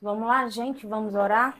Vamos lá, gente, vamos orar?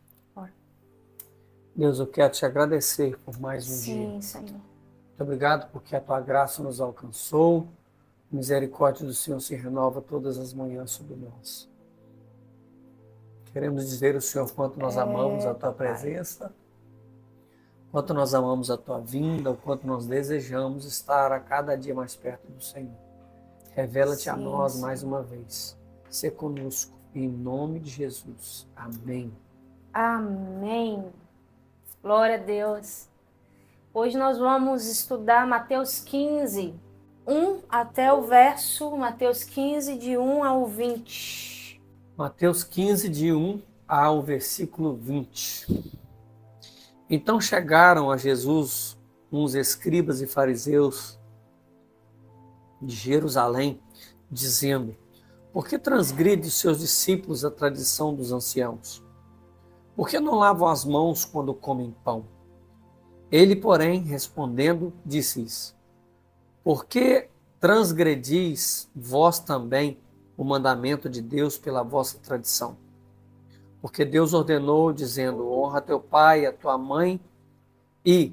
Deus, eu quero te agradecer por mais um dia. Sim, Senhor. Muito obrigado porque a tua graça nos alcançou. A misericórdia do Senhor se renova todas as manhãs sobre nós. Queremos dizer ao Senhor quanto nós amamos a tua presença, quanto nós amamos a tua vinda, o quanto nós desejamos estar a cada dia mais perto do Senhor. Revela-te a nós mais uma vez. Sê conosco, em nome de Jesus. Amém. Amém. Glória a Deus. Hoje nós vamos estudar Mateus 15, 1 até o verso, Mateus 15, de 1 ao 20. Mateus 15, de 1 ao versículo 20. Então chegaram a Jesus uns escribas e fariseus de Jerusalém, dizendo: por que transgride os seus discípulos a tradição dos anciãos? Por que não lavam as mãos quando comem pão? Ele, porém, respondendo, disse-lhes: por que transgredis vós também o mandamento de Deus pela vossa tradição? Porque Deus ordenou, dizendo: honra teu pai e a tua mãe, e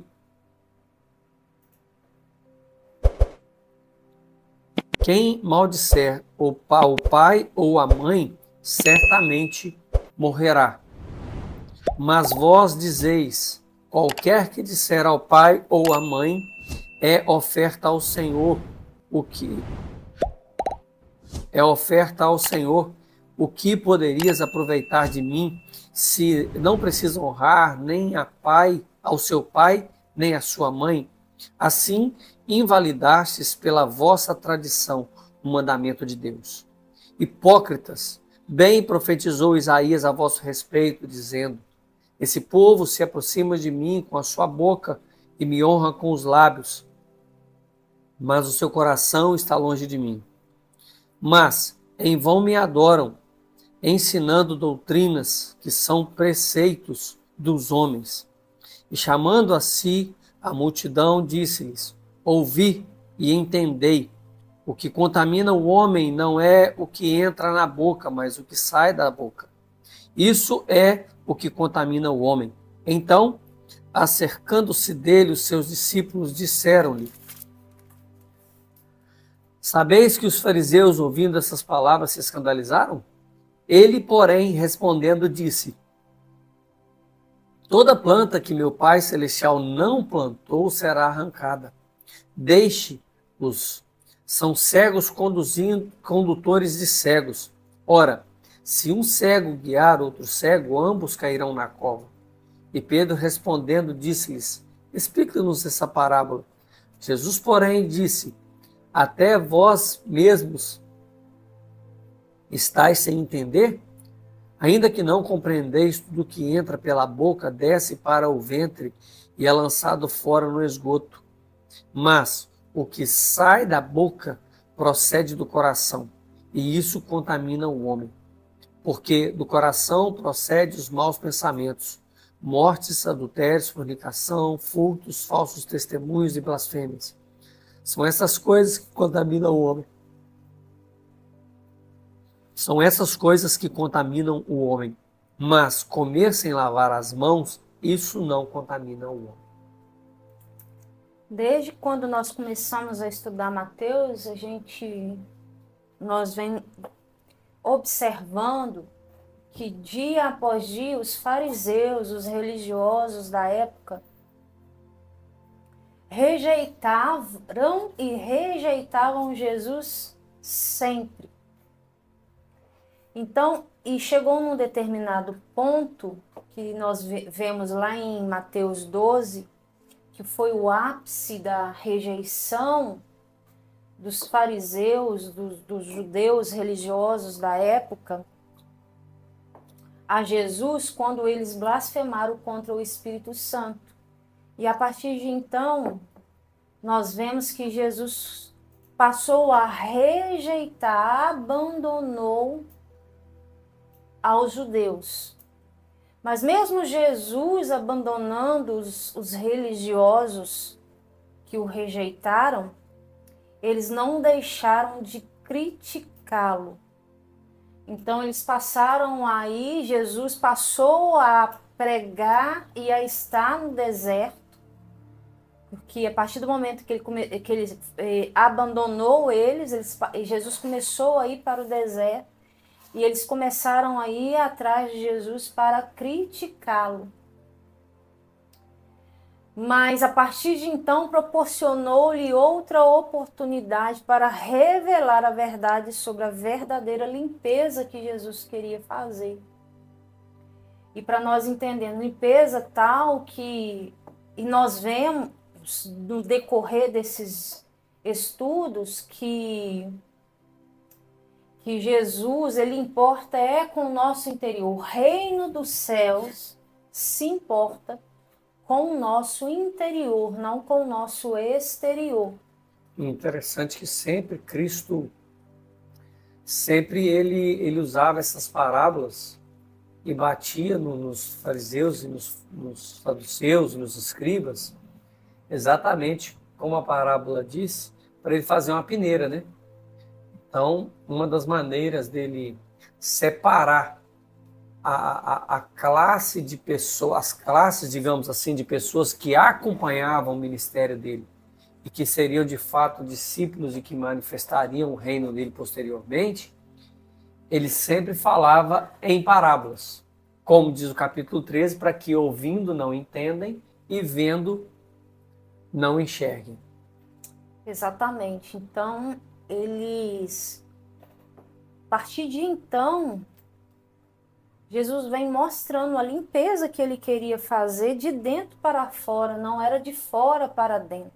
quem maldisser o pai ou a mãe, certamente morrerá. Mas vós dizeis: qualquer que disser ao pai ou à mãe, é oferta ao Senhor, o que poderias aproveitar de mim, se não precisa honrar nem ao seu pai, nem à sua mãe? Assim, invalidastes pela vossa tradição o mandamento de Deus. Hipócritas, bem profetizou Isaías a vosso respeito, dizendo: esse povo se aproxima de mim com a sua boca e me honra com os lábios, mas o seu coração está longe de mim. Mas em vão me adoram, ensinando doutrinas que são preceitos dos homens. E chamando a si a multidão, disse-lhes: ouvi e entendei. O que contamina o homem não é o que entra na boca, mas o que sai da boca. Isso é o que contamina o homem. Então, acercando-se dele, os seus discípulos disseram-lhe: sabeis que os fariseus, ouvindo essas palavras, se escandalizaram? Ele, porém, respondendo, disse: toda planta que meu Pai Celestial não plantou será arrancada. Deixe-os. São cegos condutores de cegos. Ora, se um cego guiar outro cego, ambos cairão na cova. E Pedro, respondendo, disse-lhes: explique-nos essa parábola. Jesus, porém, disse: até vós mesmos estáis sem entender? Ainda que não compreendeis, tudo que entra pela boca desce para o ventre e é lançado fora no esgoto. Mas o que sai da boca procede do coração, e isso contamina o homem. Porque do coração procedem os maus pensamentos, mortes, adultérios, fornicação, furtos, falsos testemunhos e blasfêmias. São essas coisas que contaminam o homem. São essas coisas que contaminam o homem. Mas comer sem lavar as mãos, isso não contamina o homem. Desde quando nós começamos a estudar Mateus, nós vem observando que dia após dia os fariseus, os religiosos da época, rejeitavam Jesus sempre. Então, e chegou num determinado ponto, que nós vemos lá em Mateus 12, que foi o ápice da rejeição dos fariseus, dos judeus religiosos da época, a Jesus, quando eles blasfemaram contra o Espírito Santo. E a partir de então, nós vemos que Jesus passou a rejeitar, abandonou aos judeus. Mas mesmo Jesus abandonando os religiosos que o rejeitaram, eles não deixaram de criticá-lo. Então eles passaram aí, Jesus passou a pregar e a estar no deserto, porque a partir do momento que ele abandonou Jesus começou a ir para o deserto e eles começaram a ir atrás de Jesus para criticá-lo. Mas a partir de então proporcionou-lhe outra oportunidade para revelar a verdade sobre a verdadeira limpeza que Jesus queria fazer. E para nós entendermos, limpeza tal que, e nós vemos no decorrer desses estudos que Jesus, ele importa com o nosso interior. O reino dos céus se importa com o nosso interior, não com o nosso exterior. Interessante que sempre Cristo, ele usava essas parábolas e batia nos fariseus e nos saduceus, nos escribas, exatamente como a parábola diz, para ele fazer uma peneira, né? Então, uma das maneiras dele separar a classe de pessoas, as classes, digamos assim, de pessoas que acompanhavam o ministério dele e que seriam de fato discípulos e que manifestariam o reino dele posteriormente, ele sempre falava em parábolas, como diz o capítulo 13, para que ouvindo não entendem e vendo não enxerguem. Exatamente. Então, a partir de então, Jesus vem mostrando a limpeza que ele queria fazer de dentro para fora, não era de fora para dentro.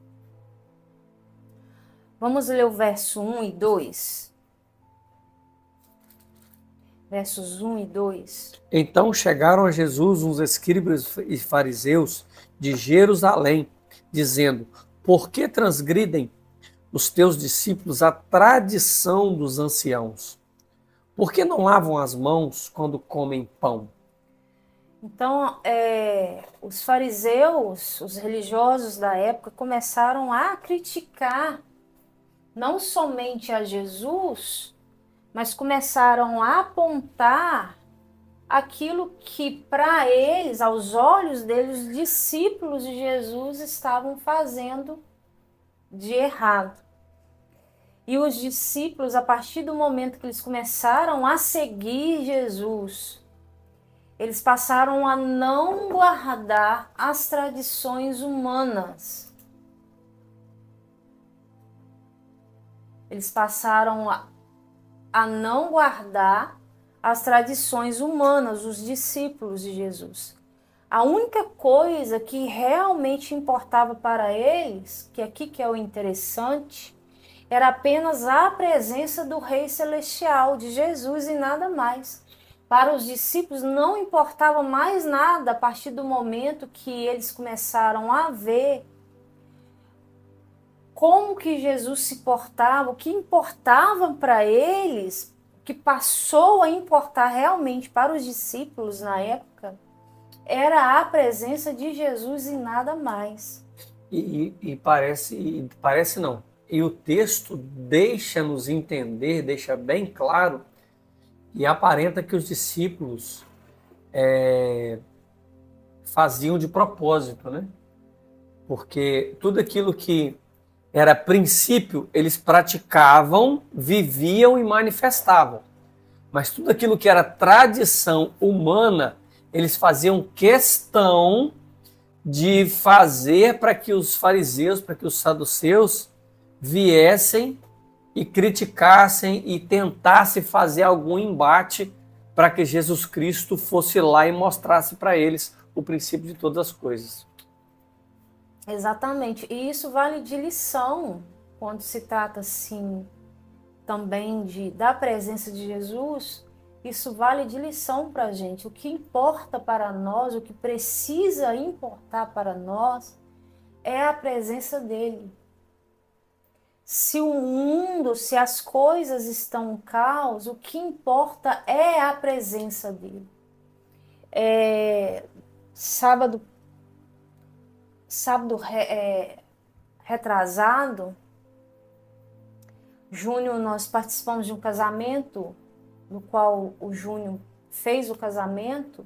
Vamos ler o verso 1 e 2. Versos 1 e 2. Então chegaram a Jesus uns escribas e fariseus de Jerusalém, dizendo: por que transgridem os teus discípulos a tradição dos anciãos? Por que não lavam as mãos quando comem pão? Então, os fariseus, os religiosos da época, começaram a criticar não somente a Jesus, mas começaram a apontar aquilo que para eles, aos olhos deles, os discípulos de Jesus estavam fazendo de errado. E os discípulos, a partir do momento que eles começaram a seguir Jesus, eles passaram a não guardar as tradições humanas. Eles passaram a não guardar as tradições humanas, os discípulos de Jesus. A única coisa que realmente importava para eles, que aqui que é o interessante, era apenas a presença do Rei Celestial, de Jesus e nada mais. Para os discípulos não importava mais nada a partir do momento que eles começaram a ver como que Jesus se portava, o que importava para eles, que passou a importar realmente para os discípulos na época, era a presença de Jesus e nada mais. E parece não. E o texto deixa-nos entender, deixa bem claro, e aparenta que os discípulos faziam de propósito, né? Porque tudo aquilo que era princípio, eles praticavam, viviam e manifestavam. Mas tudo aquilo que era tradição humana, eles faziam questão de fazer para que os fariseus, para que os saduceus viessem e criticassem e tentassem fazer algum embate para que Jesus Cristo fosse lá e mostrasse para eles o princípio de todas as coisas. Exatamente. E isso vale de lição quando se trata assim também da presença de Jesus. Isso vale de lição para a gente. O que importa para nós, o que precisa importar para nós é a presença dele. Se o mundo, se as coisas estão em caos, o que importa é a presença dele. Sábado retrasado, Júnior, nós participamos de um casamento no qual o Júnior fez o casamento.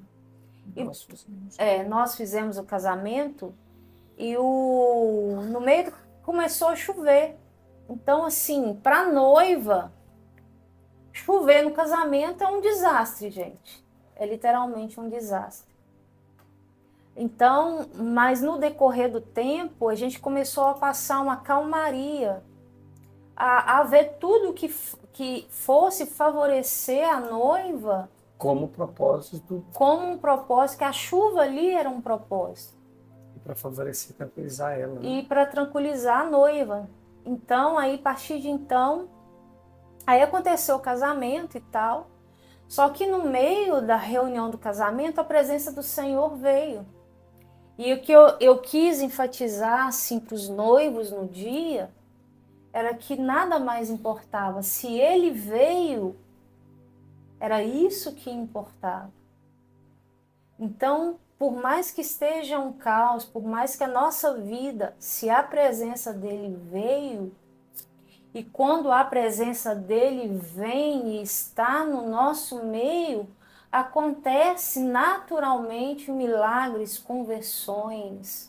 Nós fizemos o casamento e no meio começou a chover. Então, assim, para noiva, chover no casamento é um desastre, gente. É literalmente um desastre. Então, mas no decorrer do tempo, a gente começou a passar uma calmaria, a ver tudo que fosse favorecer a noiva. Como propósito. Como um propósito, que a chuva ali era um propósito. E para favorecer, tranquilizar ela. Né? E para tranquilizar a noiva. Então, aí, a partir de então, aí aconteceu o casamento e tal. Só que no meio da reunião do casamento, a presença do Senhor veio. E o que eu quis enfatizar, assim, para os noivos no dia, era que nada mais importava. Se ele veio, era isso que importava. Então, por mais que esteja um caos, por mais que a nossa vida, se a presença dele veio, e quando a presença dele vem e está no nosso meio, acontece naturalmente milagres, conversões,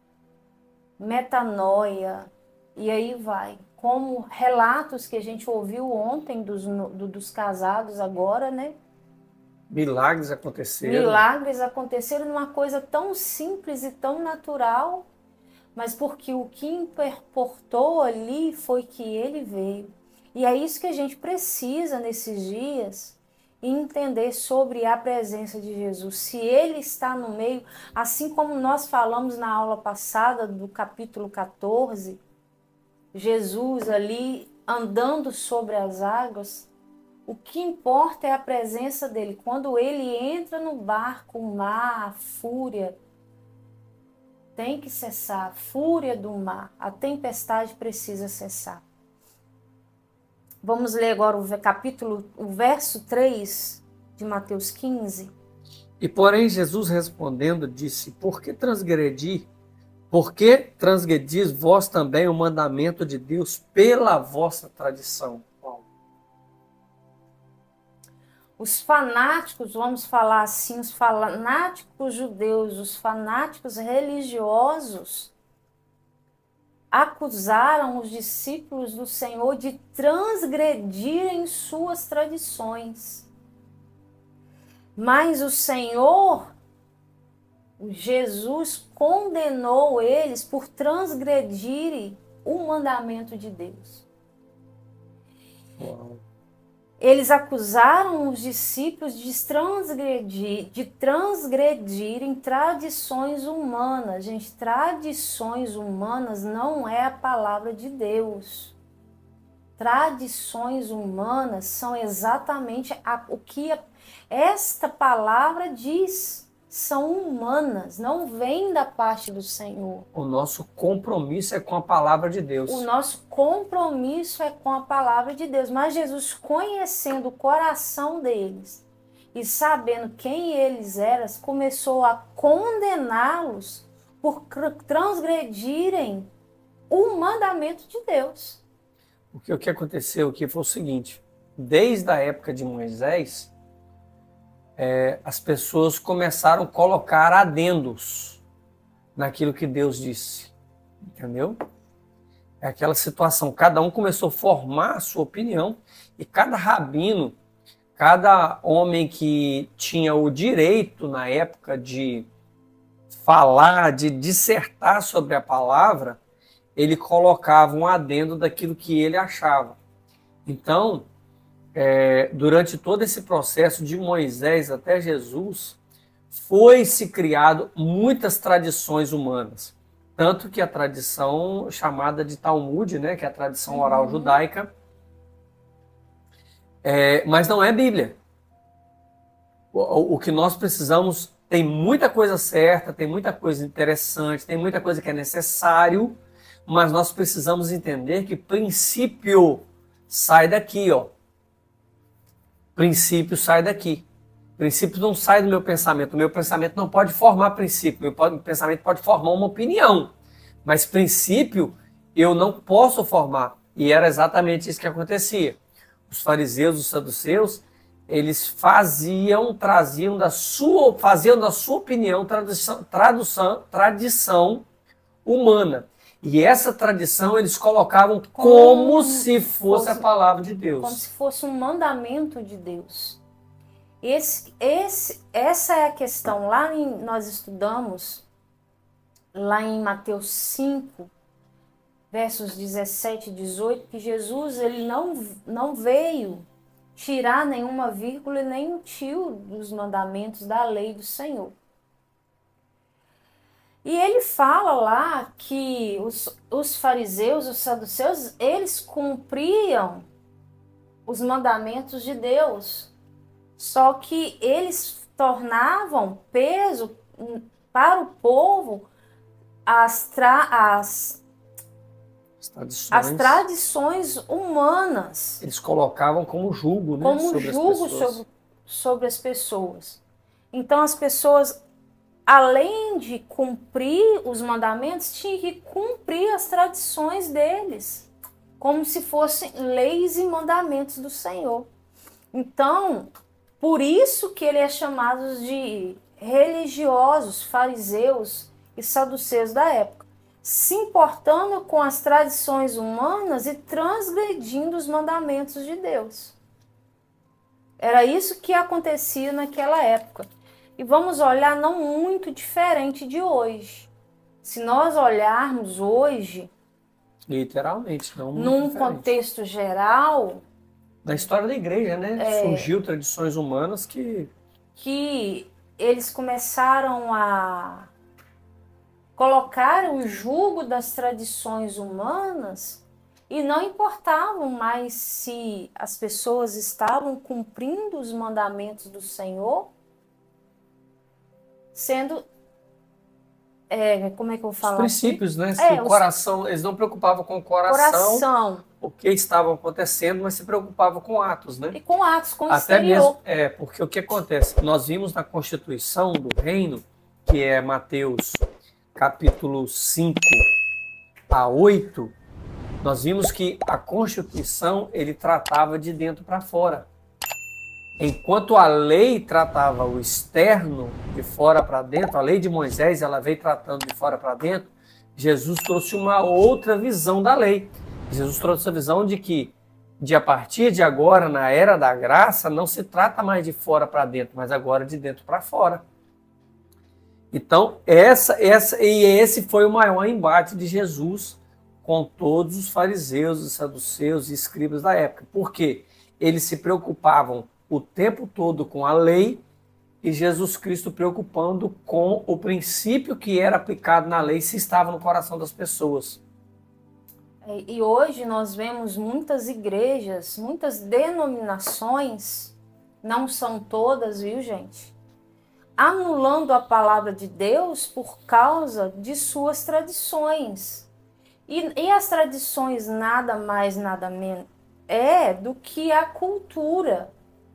metanoia, e aí vai. Como relatos que a gente ouviu ontem dos casados agora, né? Milagres aconteceram. Milagres aconteceram numa coisa tão simples e tão natural, mas porque o que importou ali foi que ele veio. E é isso que a gente precisa nesses dias, entender sobre a presença de Jesus. Se ele está no meio, assim como nós falamos na aula passada do capítulo 14, Jesus ali andando sobre as águas, o que importa é a presença dele. Quando ele entra no barco, o mar, a fúria tem que cessar, a fúria do mar, a tempestade precisa cessar. Vamos ler agora o verso 3 de Mateus 15. E porém Jesus respondendo disse, por que transgredis vós também o mandamento de Deus pela vossa tradição? Os fanáticos, vamos falar assim, os fanáticos judeus, os fanáticos religiosos, acusaram os discípulos do Senhor de transgredirem suas tradições. Mas o Senhor, Jesus, condenou eles por transgredirem o mandamento de Deus. Uau. Eles acusaram os discípulos de transgredirem tradições humanas. Gente, tradições humanas não é a palavra de Deus. Tradições humanas são exatamente o que esta palavra diz. São humanas, não vêm da parte do Senhor. O nosso compromisso é com a palavra de Deus. O nosso compromisso é com a palavra de Deus. Mas Jesus, conhecendo o coração deles e sabendo quem eles eram, começou a condená-los por transgredirem o mandamento de Deus. Porque o que aconteceu aqui foi o seguinte, desde a época de Moisés, as pessoas começaram a colocar adendos naquilo que Deus disse, entendeu? É aquela situação, cada um começou a formar a sua opinião e cada rabino, cada homem que tinha o direito na época de falar, de dissertar sobre a palavra, ele colocava um adendo daquilo que ele achava. Então, durante todo esse processo de Moisés até Jesus, foi-se criado muitas tradições humanas. Tanto que a tradição chamada de Talmud, né, que é a tradição oral judaica, mas não é Bíblia. O que nós precisamos, tem muita coisa certa, tem muita coisa interessante, tem muita coisa que é necessário, mas nós precisamos entender que princípio sai daqui, ó. Princípio sai daqui. Princípio não sai do meu pensamento. O meu pensamento não pode formar princípio. Meu pensamento pode formar uma opinião. Mas princípio eu não posso formar. E era exatamente isso que acontecia. Os fariseus, os saduceus, eles faziam da sua opinião tradição humana. E essa tradição eles colocavam como se fosse a palavra de Deus. Como se fosse um mandamento de Deus. Essa é a questão. Nós estudamos, lá em Mateus 5, versos 17 e 18, que Jesus ele não veio tirar nenhuma vírgula e nem um tio dos mandamentos da lei do Senhor. E ele fala lá que os fariseus, os saduceus, eles cumpriam os mandamentos de Deus, só que eles tornavam peso para o povo as tradições humanas. Eles colocavam como jugo, né? Como jugo sobre as pessoas. Então as pessoas, além de cumprir os mandamentos, tinham que cumprir as tradições deles, como se fossem leis e mandamentos do Senhor. Então, por isso que ele é chamado de religiosos, fariseus e saduceus da época, se importando com as tradições humanas e transgredindo os mandamentos de Deus. Era isso que acontecia naquela época. E vamos olhar não muito diferente de hoje. Se nós olharmos hoje, literalmente, não muito num diferente. contexto geral, da história da igreja, né? Surgiu tradições humanas que eles começaram a colocar o jugo das tradições humanas e não importavam mais se as pessoas estavam cumprindo os mandamentos do Senhor, sendo, como é que eu vou falar? Os princípios, né? O coração, eles não preocupavam com o coração, o que estava acontecendo, mas se preocupavam com atos, né? E com atos, com o até exterior. mesmo, porque o que acontece? Nós vimos na Constituição do Reino, que é Mateus capítulo 5 a 8, nós vimos que a Constituição ele tratava de dentro para fora. Enquanto a lei tratava o externo, de fora para dentro, a lei de Moisés ela veio tratando de fora para dentro, Jesus trouxe uma outra visão da lei. Jesus trouxe a visão de que, a partir de agora, na era da graça, não se trata mais de fora para dentro, mas agora de dentro para fora. Então, esse foi o maior embate de Jesus com todos os fariseus, os saduceus e escribas da época. Por quê? Eles se preocupavam o tempo todo com a lei e Jesus Cristo preocupando com o princípio que era aplicado na lei se estava no coração das pessoas. E hoje nós vemos muitas igrejas, muitas denominações, não são todas, viu, gente? Anulando a palavra de Deus por causa de suas tradições. E as tradições nada mais, nada menos do que a cultura.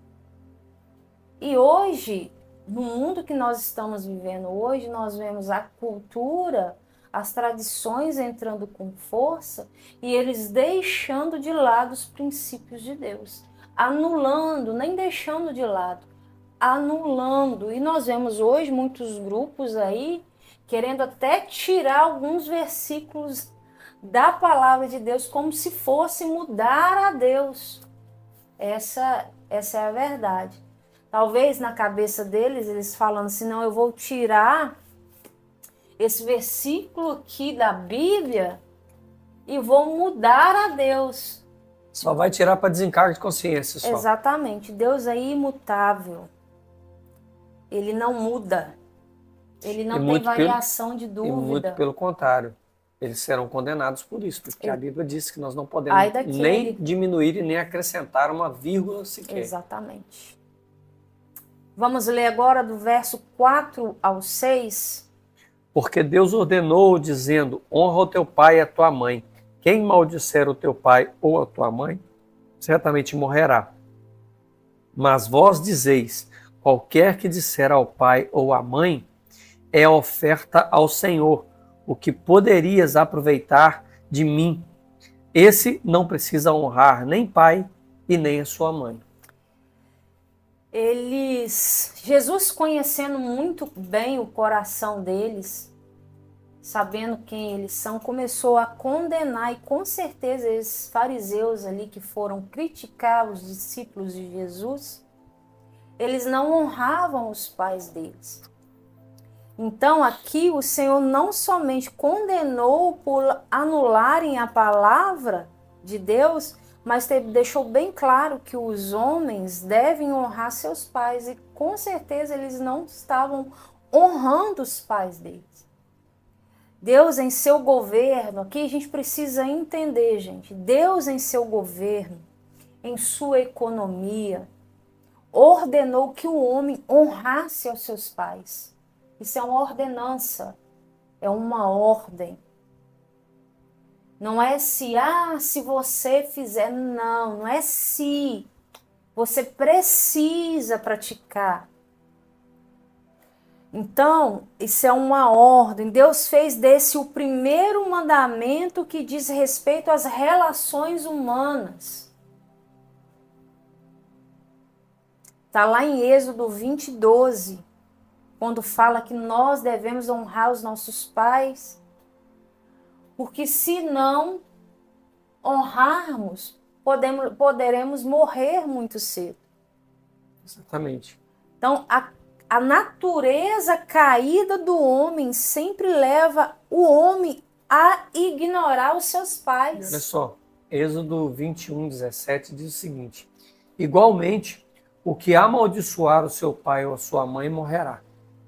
E hoje, no mundo que nós estamos vivendo hoje, nós vemos a cultura, as tradições entrando com força e eles deixando de lado os princípios de Deus. Anulando, nem deixando de lado, anulando. E nós vemos hoje muitos grupos aí querendo até tirar alguns versículos da palavra de Deus como se fosse mudar a Deus. Essa é a verdade. Talvez na cabeça deles, eles falando assim, não, eu vou tirar esse versículo aqui da Bíblia e vou mudar a Deus. Só vai tirar para desencargo de consciência. Só. Exatamente. Deus é imutável. Ele não muda. Ele não tem variação de dúvida. E muito pelo contrário. Eles serão condenados por isso, porque a Bíblia diz que nós não podemos nem diminuir e nem acrescentar uma vírgula sequer. Exatamente. Vamos ler agora do verso 4 ao 6. Porque Deus ordenou, dizendo, honra o teu pai e a tua mãe. Quem maldisser o teu pai ou a tua mãe, certamente morrerá. Mas vós dizeis, qualquer que disser ao pai ou à mãe, é oferta ao Senhor, o que poderias aproveitar de mim. Esse não precisa honrar nem pai e nem a sua mãe. Jesus conhecendo muito bem o coração deles, sabendo quem eles são, começou a condenar, e com certeza esses fariseus ali que foram criticar os discípulos de Jesus, eles não honravam os pais deles. Então aqui o Senhor não somente condenou por anularem a palavra de Deus, mas deixou bem claro que os homens devem honrar seus pais, e com certeza eles não estavam honrando os pais deles. Deus em seu governo, aqui a gente precisa entender, gente, Deus em seu governo, em sua economia, ordenou que o homem honrasse aos seus pais. Isso é uma ordenança, é uma ordem. Não é se você fizer, não é se. Você precisa praticar. Então, isso é uma ordem. Deus fez desse o primeiro mandamento que diz respeito às relações humanas. Está lá em Êxodo 20:12, quando fala que nós devemos honrar os nossos pais, porque se não honrarmos, poderemos morrer muito cedo. Exatamente. Então, a natureza caída do homem sempre leva o homem a ignorar os seus pais. Olha só, Êxodo 21:17 diz o seguinte: igualmente, o que amaldiçoar o seu pai ou a sua mãe morrerá.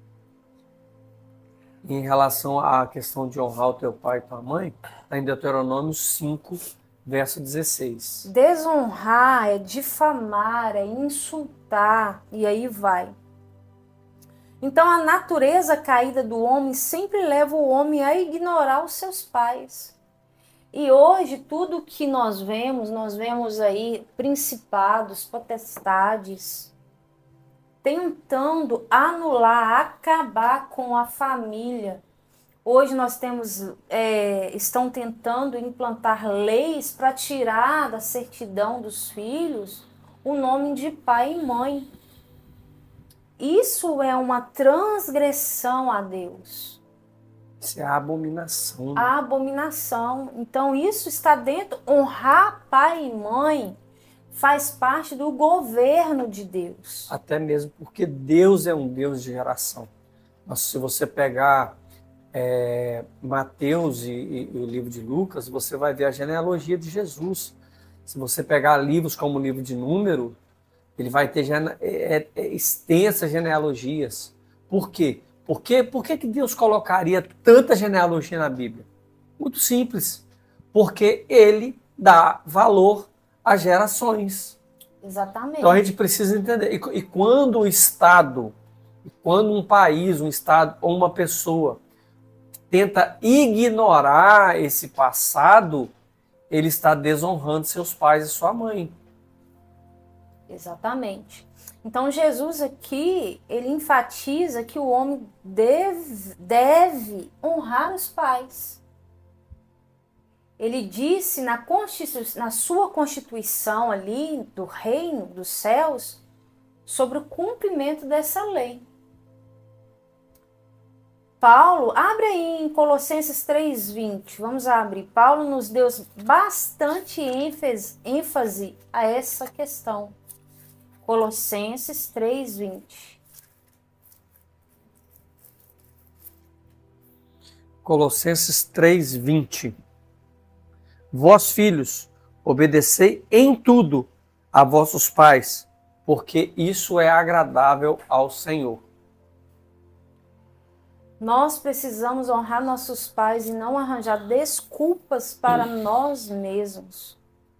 Em relação à questão de honrar o teu pai e tua mãe, está em Deuteronômio 5, verso 16. Desonrar é difamar, é insultar, e aí vai. Então a natureza caída do homem sempre leva o homem a ignorar os seus pais. E hoje tudo que nós vemos aí principados, potestades, tentando anular, acabar com a família. Hoje nós estão tentando implantar leis para tirar da certidão dos filhos o nome de pai e mãe. Isso é uma transgressão a Deus. Isso é a abominação. A abominação. Então isso está dentro, honrar pai e mãe faz parte do governo de Deus. Até mesmo porque Deus é um Deus de geração. Mas se você pegar Mateus e o livro de Lucas, você vai ver a genealogia de Jesus. Se você pegar livros como o livro de Número, ele vai ter extensas genealogias. Por quê? Por que Deus colocaria tanta genealogia na Bíblia? Muito simples. Porque ele dá valor às gerações. Exatamente. Então a gente precisa entender. E quando o Estado, quando um país, um Estado ou uma pessoa tenta ignorar esse passado, ele está desonrando seus pais e sua mãe. Exatamente. Então Jesus aqui, ele enfatiza que o homem deve honrar os pais. Ele disse na sua constituição ali do reino dos céus sobre o cumprimento dessa lei. Paulo, abre aí em Colossenses 3:20, vamos abrir. Paulo nos deu bastante ênfase a essa questão. Colossenses 3:20. Colossenses 3:20. Vós, filhos, obedecei em tudo a vossos pais, porque isso é agradável ao Senhor. Nós precisamos honrar nossos pais e não arranjar desculpas para nós mesmos.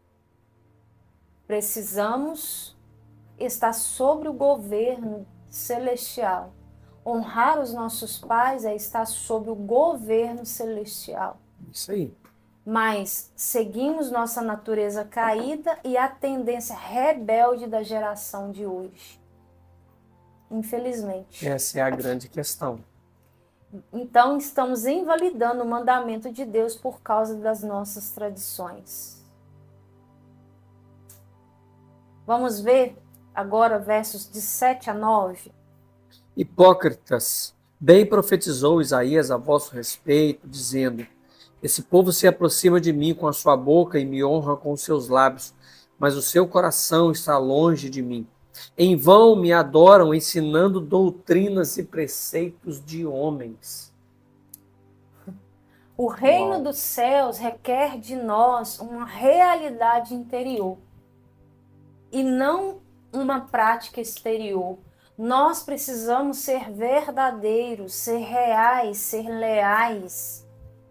Precisamos estar sobre o governo celestial. Honrar os nossos pais é estar sob o governo celestial. Isso aí. Mas seguimos nossa natureza caída e a tendência rebelde da geração de hoje. Infelizmente. Essa é a grande questão. Então estamos invalidando o mandamento de Deus por causa das nossas tradições. Vamos ver Agora, versos de 7 a 9. Hipócritas, bem profetizou Isaías a vosso respeito, dizendo: esse povo se aproxima de mim com a sua boca e me honra com os seus lábios, mas o seu coração está longe de mim. Em vão me adoram, ensinando doutrinas e preceitos de homens. O reino dos céus requer de nós uma realidade interior e não uma prática exterior. Nós precisamos ser verdadeiros, ser reais, ser leais,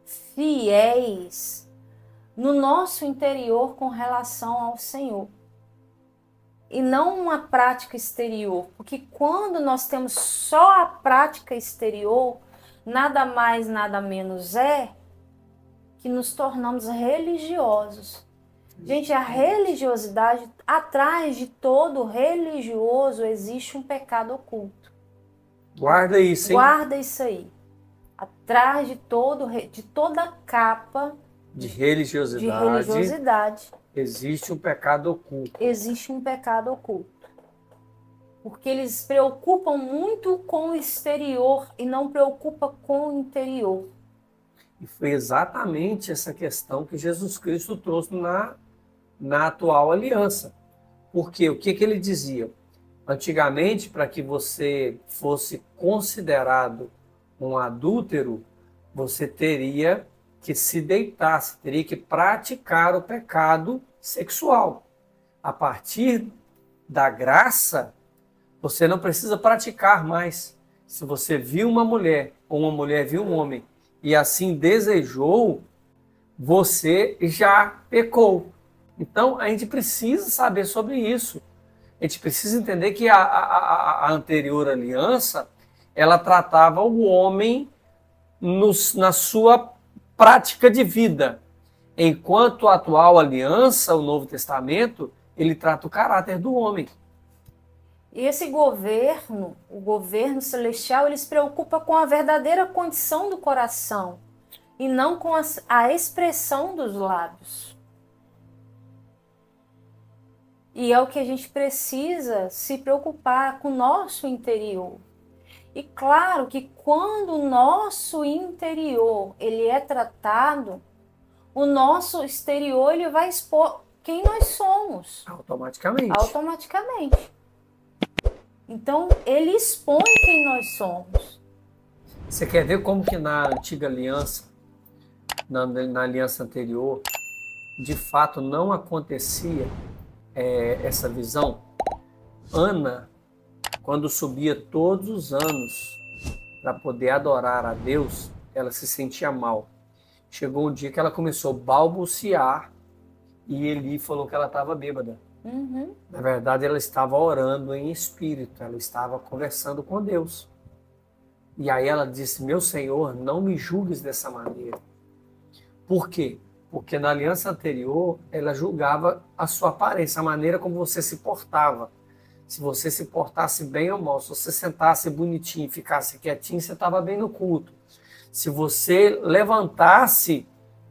fiéis no nosso interior com relação ao Senhor. E não uma prática exterior, porque quando nós temos só a prática exterior, nada mais, nada menos é que nos tornamos religiosos. Gente, a religiosidade, atrás de todo religioso existe um pecado oculto. Guarda isso, hein? Guarda isso aí. Atrás de toda capa de religiosidade existe um pecado oculto. Existe um pecado oculto. Porque eles se preocupam muito com o exterior e não preocupam com o interior. E foi exatamente essa questão que Jesus Cristo trouxe na atual aliança. Porque o que ele dizia? Antigamente, para que você fosse considerado um adúltero, você teria que se deitar, você teria que praticar o pecado sexual. A partir da graça, você não precisa praticar mais. Se você viu uma mulher, ou uma mulher viu um homem, e assim desejou, você já pecou. Então, a gente precisa saber sobre isso. A gente precisa entender que a anterior aliança, ela tratava o homem na sua prática de vida. Enquanto a atual aliança, o Novo Testamento, ele trata o caráter do homem. E esse governo, o governo celestial, ele se preocupa com a verdadeira condição do coração e não com a expressão dos lábios. E é o que a gente precisa se preocupar com o nosso interior. E claro que quando o nosso interior ele é tratado, o nosso exterior ele vai expor quem nós somos. Automaticamente. Então, ele expõe quem nós somos. Você quer ver como que na antiga aliança, na aliança anterior, de fato não acontecia essa visão? Ana, quando subia todos os anos para poder adorar a Deus, ela se sentia mal. Chegou um dia que ela começou a balbuciar e Eli falou que ela estava bêbada. Uhum. Na verdade, ela estava orando em espírito, ela estava conversando com Deus. E aí ela disse: meu Senhor, não me julgues dessa maneira. Por quê? Porque na aliança anterior, ela julgava a sua aparência, a maneira como você se portava. Se você se portasse bem ou mal, se você sentasse bonitinho e ficasse quietinho, você estava bem no culto. Se você levantasse,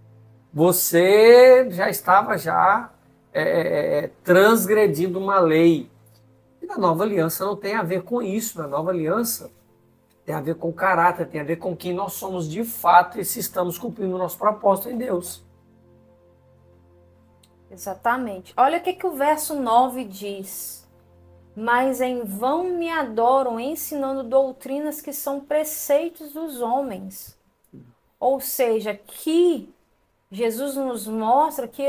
você já estava transgredindo uma lei. E na nova aliança não tem a ver com isso. Na nova aliança tem a ver com caráter, tem a ver com quem nós somos de fato e se estamos cumprindo o nosso propósito em Deus. Exatamente. Olha o que o verso 9 diz. Mas em vão me adoram, ensinando doutrinas que são preceitos dos homens. Ou seja, que Jesus nos mostra que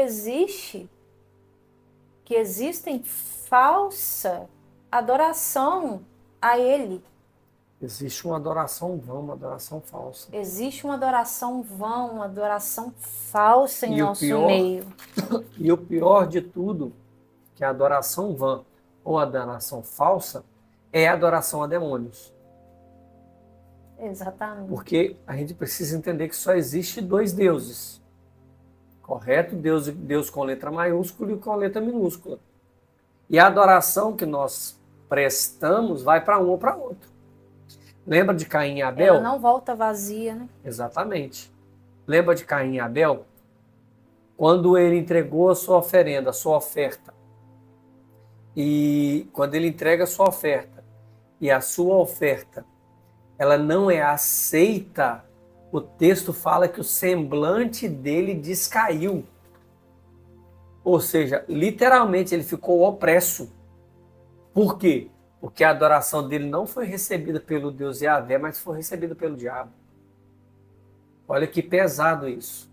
existem falsa adoração a Ele. Existe uma adoração vã, uma adoração falsa. Existe uma adoração vã, uma adoração falsa em nosso meio. E o pior de tudo, que a adoração vã ou a adoração falsa é a adoração a demônios. Exatamente. Porque a gente precisa entender que só existe dois deuses. Correto? Deus com letra maiúscula e com letra minúscula. E a adoração que nós prestamos vai para um ou para outro. Lembra de Caim e Abel? Ela não volta vazia, né? Exatamente. Lembra de Caim e Abel? Quando ele entregou a sua oferenda, a sua oferta, E quando ele entrega a sua oferta, e a sua oferta ela não é aceita, o texto fala que o semblante dele descaiu. Ou seja, literalmente ele ficou opresso. Por quê? Porque a adoração dele não foi recebida pelo Deus Yahvé, mas foi recebida pelo diabo. Olha que pesado isso.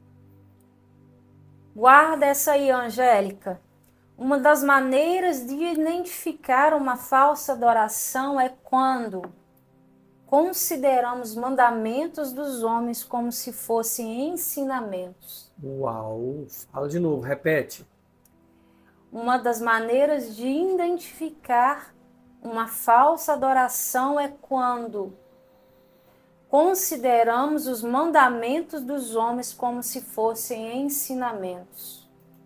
Guarda essa aí, Angélica. Uma das maneiras de identificar uma falsa adoração é quando consideramos mandamentos dos homens como se fossem ensinamentos. Uau! Fala de novo, repete. Uma das maneiras de identificar uma falsa adoração é quando consideramos os mandamentos dos homens como se fossem ensinamentos.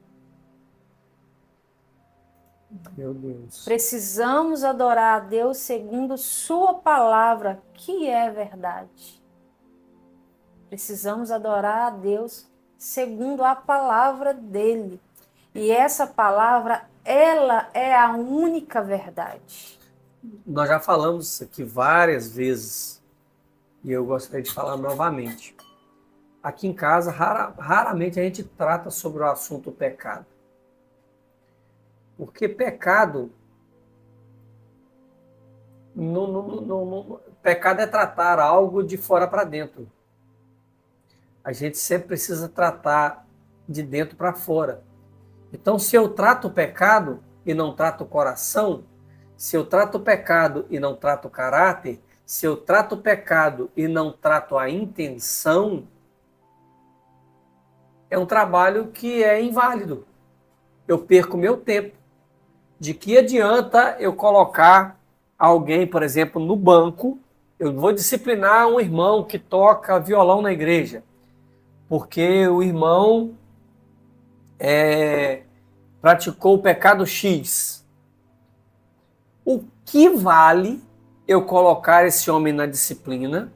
Meu Deus. Precisamos adorar a Deus segundo sua palavra, que é verdade. Precisamos adorar a Deus segundo a palavra dele. E essa palavra, ela é a única verdade. Nós já falamos isso aqui várias vezes e eu gostaria de falar novamente. Aqui em casa, raramente a gente trata sobre o assunto pecado. Porque pecado, pecado é tratar algo de fora para dentro. A gente sempre precisa tratar de dentro para fora. Então, se eu trato o pecado e não trato o coração, se eu trato o pecado e não trato o caráter, se eu trato o pecado e não trato a intenção, é um trabalho que é inválido. Eu perco meu tempo. De que adianta eu colocar alguém, por exemplo, no banco, eu vou disciplinar um irmão que toca violão na igreja, porque o irmão praticou o pecado X. O que vale eu colocar esse homem na disciplina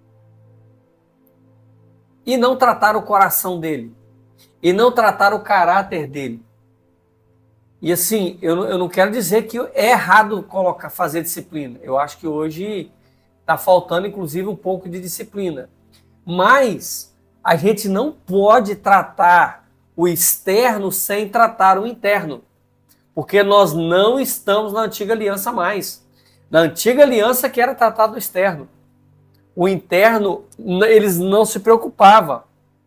e não tratar o coração dele, e não tratar o caráter dele? E assim, eu não quero dizer que é errado fazer disciplina. Eu acho que hoje está faltando, inclusive, um pouco de disciplina. Mas a gente não pode tratar o externo sem tratar o interno. Porque nós não estamos na antiga aliança mais. Na antiga aliança que era tratado o externo. O interno, eles não se preocupavam.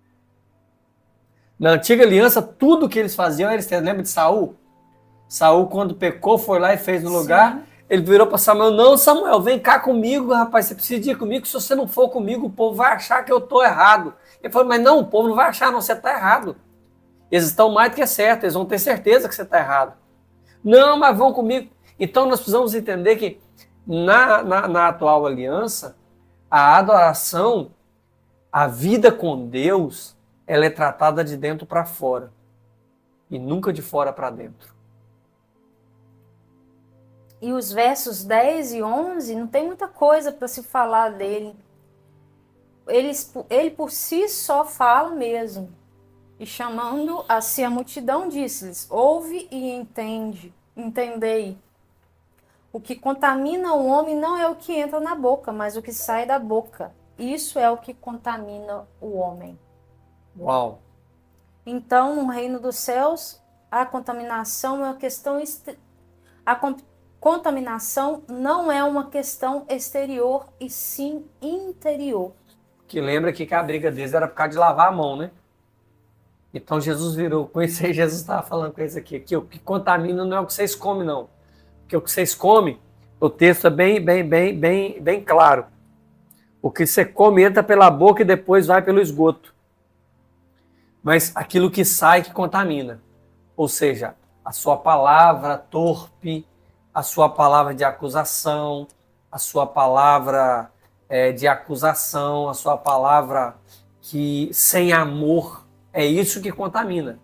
Na antiga aliança, tudo que eles faziam era externo. Lembra de Saul? Saul, quando pecou, foi lá e fez no lugar. Sim. Ele virou para Samuel: não, Samuel, vem cá comigo, rapaz, você precisa ir comigo. Se você não for comigo, o povo vai achar que eu estou errado. Ele falou: mas não, o povo não vai achar, não, você está errado. Eles estão mais do que certos, eles vão ter certeza que você está errado. Não, mas vão comigo. Então nós precisamos entender que na atual aliança, a adoração, a vida com Deus, ela é tratada de dentro para fora e nunca de fora para dentro. E os versos 10 e 11, não tem muita coisa para se falar dele. Ele por si só fala mesmo. E chamando a si a multidão, disse-lhes: ouve e entendei. O que contamina o homem não é o que entra na boca, mas o que sai da boca. Isso é o que contamina o homem. Uau! Então, no reino dos céus, a contaminação é uma questão contaminação não é uma questão exterior, e sim interior. Que lembra que a briga deles era por causa de lavar a mão, né? Então Jesus virou com isso aí, Jesus estava falando com isso aqui, que o que contamina não é o que vocês comem, não. Porque o que vocês comem, o texto é bem claro. O que você come entra pela boca e depois vai pelo esgoto. Mas aquilo que sai que contamina. Ou seja, a sua palavra torpe, a sua palavra de acusação, a sua palavra de acusação, a sua palavra que sem amor, é isso que contamina.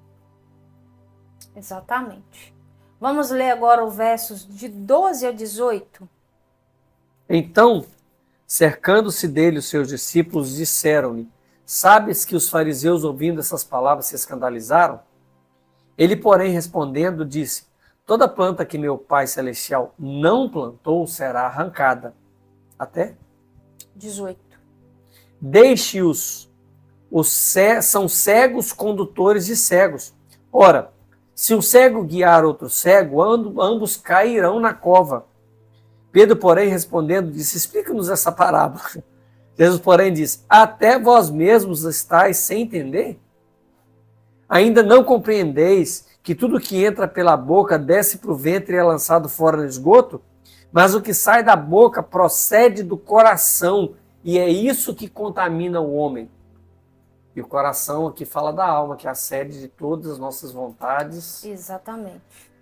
Exatamente. Vamos ler agora os versos de 12 a 18. Então, cercando-se dele os seus discípulos, disseram-lhe: sabes que os fariseus, ouvindo essas palavras, se escandalizaram? Ele, porém, respondendo, disse: Toda planta que meu Pai Celestial não plantou será arrancada. Até 18. Deixe-os, são cegos condutores de cegos. Ora, se um cego guiar outro cego, ambos cairão na cova. Pedro, porém, respondendo, disse, explica-nos essa parábola. Jesus, porém, disse, até vós mesmos estáis sem entender? Ainda não compreendeis que tudo que entra pela boca desce para o ventre e é lançado fora no esgoto? Mas o que sai da boca procede do coração, e é isso que contamina o homem. E o coração aqui fala da alma, que é a sede de todas as nossas vontades. Exatamente.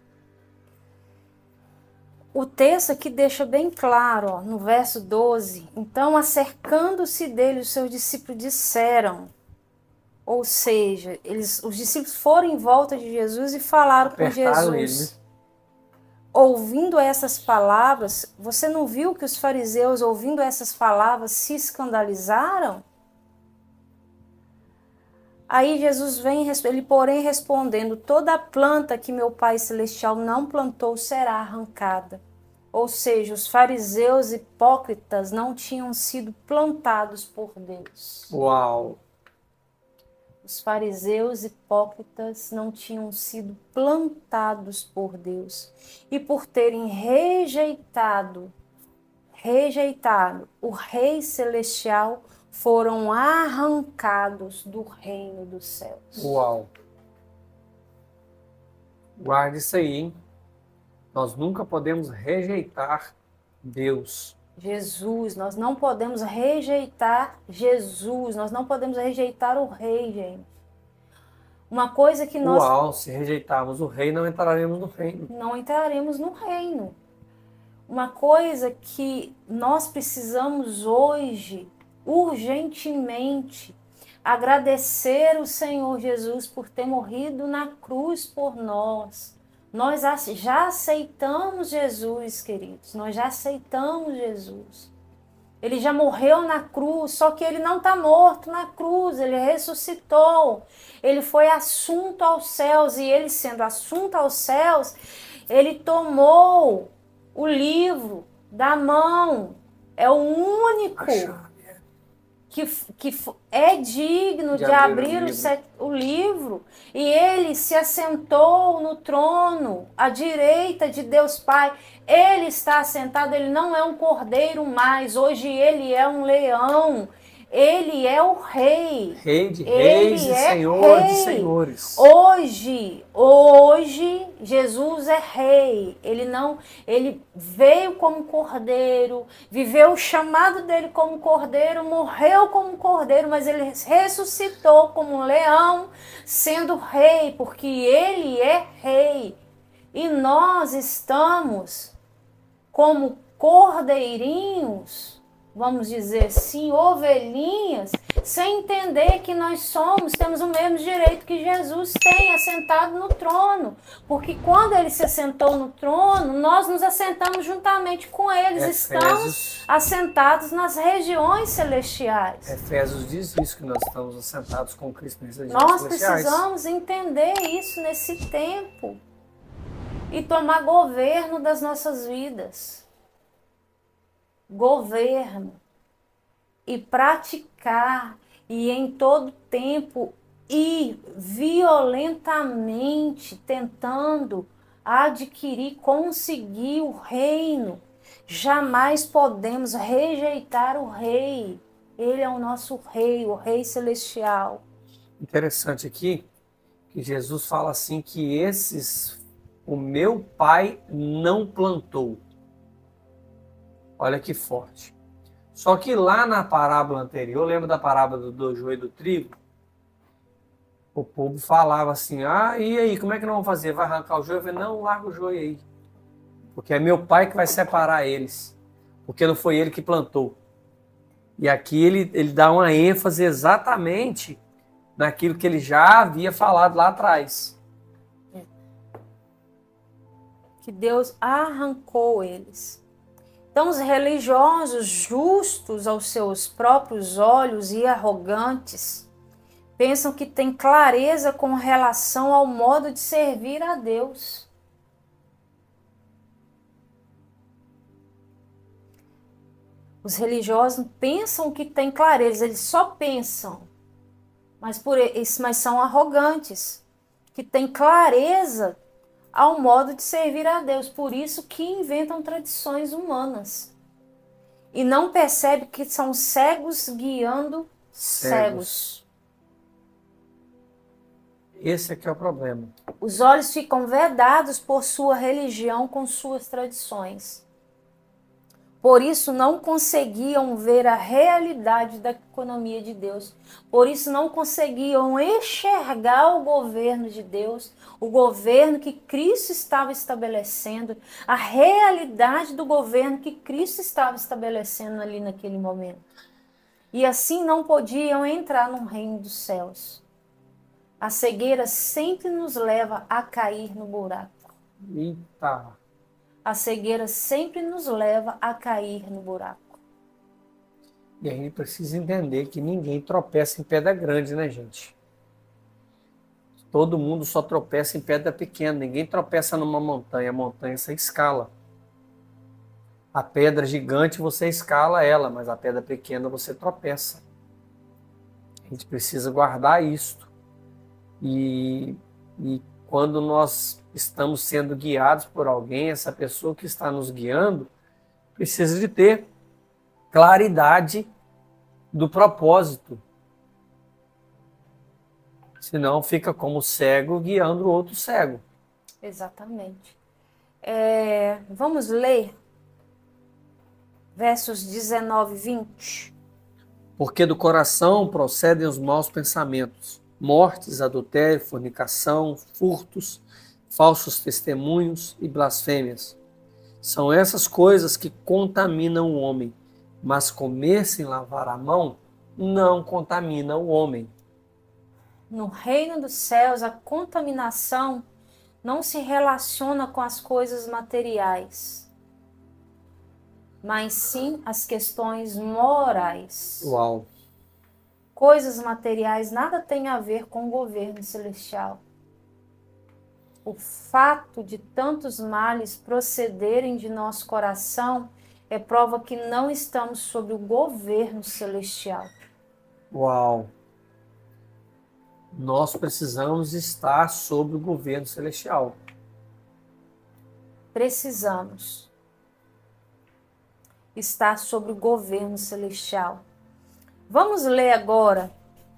O texto aqui deixa bem claro, ó, no verso 12. Então, acercando-se dele, os seus discípulos disseram, ou seja, os discípulos foram em volta de Jesus e falaram com Jesus. Ele, né? Ouvindo essas palavras, você não viu que os fariseus, ouvindo essas palavras, se escandalizaram? Aí Jesus vem, ele porém respondendo, toda planta que meu Pai Celestial não plantou será arrancada. Ou seja, os fariseus hipócritas não tinham sido plantados por Deus. Uau! Os fariseus hipócritas não tinham sido plantados por Deus. E por terem rejeitado o Rei Celestial, foram arrancados do reino dos céus. Uau! Guarde isso aí, hein? Nós nunca podemos rejeitar Deus. Jesus, nós não podemos rejeitar Jesus, nós não podemos rejeitar o Rei, gente. Uma coisa que nós... Uau, se rejeitarmos o Rei, não entraremos no reino. Não entraremos no reino. Uma coisa que nós precisamos hoje, urgentemente, agradecer o Senhor Jesus por ter morrido na cruz por nós. Nós já aceitamos Jesus, queridos, nós já aceitamos Jesus. Ele já morreu na cruz, só que ele não está morto na cruz, ele ressuscitou. Ele foi assunto aos céus e ele sendo assunto aos céus, ele tomou o livro da mão. É o único que é digno de abrir o livro, e ele se assentou no trono à direita de Deus Pai. Ele está assentado, ele não é um cordeiro mais, hoje ele é um leão. Ele é o rei. Rei de reis e senhor de senhores. Hoje, Jesus é rei. Ele veio como cordeiro, viveu o chamado dele como cordeiro, morreu como cordeiro, mas ele ressuscitou como um leão, sendo rei, porque ele é rei. E nós estamos como cordeirinhos, vamos dizer assim, ovelhinhas, sem entender que nós temos o mesmo direito que Jesus tem, assentado no trono. Porque quando ele se assentou no trono, nós nos assentamos juntamente com eles, estamos assentados nas regiões celestiais. Efésios diz isso, que nós estamos assentados com Cristo nas regiões nós celestiais. Nós precisamos entender isso nesse tempo e tomar governo das nossas vidas. Governo, e praticar, e em todo tempo ir violentamente tentando adquirir, conseguir o reino. Jamais podemos rejeitar o rei. Ele é o nosso rei, o rei celestial. Interessante aqui que Jesus fala assim que o meu pai não plantou. Olha que forte. Só que lá na parábola anterior, lembra da parábola do joio e do trigo? O povo falava assim, e aí, como é que nós vamos fazer? Vai arrancar o joio? Eu falei, não, larga o joio aí. Porque é meu pai que vai separar eles. Porque não foi ele que plantou. E aqui ele dá uma ênfase exatamente naquilo que ele já havia falado lá atrás. Que Deus arrancou eles. Então, os religiosos, justos aos seus próprios olhos e arrogantes, pensam que têm clareza com relação ao modo de servir a Deus. Os religiosos pensam que têm clareza, eles só pensam, mas são arrogantes, que têm clareza ao modo de servir a Deus, por isso que inventam tradições humanas. E não percebe que são cegos guiando cegos. Esse é que é o problema. Os olhos ficam vedados por sua religião com suas tradições. Por isso não conseguiam ver a realidade da economia de Deus. Por isso não conseguiam enxergar o governo de Deus, o governo que Cristo estava estabelecendo, a realidade do governo que Cristo estava estabelecendo ali naquele momento. E assim não podiam entrar no reino dos céus. A cegueira sempre nos leva a cair no buraco. Eita! A cegueira sempre nos leva a cair no buraco. E a gente precisa entender que ninguém tropeça em pedra grande, né, gente? Todo mundo só tropeça em pedra pequena. Ninguém tropeça numa montanha. A montanha você escala. A pedra gigante você escala ela, mas a pedra pequena você tropeça. A gente precisa guardar isto. E quando nós estamos sendo guiados por alguém, essa pessoa que está nos guiando precisa de ter claridade do propósito. Senão fica como cego guiando o outro cego. Exatamente. Vamos ler versos 19 e 20. Porque do coração procedem os maus pensamentos, mortes, adultério, fornicação, furtos, falsos testemunhos e blasfêmias. São essas coisas que contaminam o homem, mas comer sem lavar a mão não contamina o homem. No reino dos céus, a contaminação não se relaciona com as coisas materiais, mas sim as questões morais. Uau! Coisas materiais nada tem a ver com o governo celestial. O fato de tantos males procederem de nosso coração é prova que não estamos sob o governo celestial. Uau! Nós precisamos estar sob o governo celestial. Precisamos estar sob o governo celestial. Vamos ler agora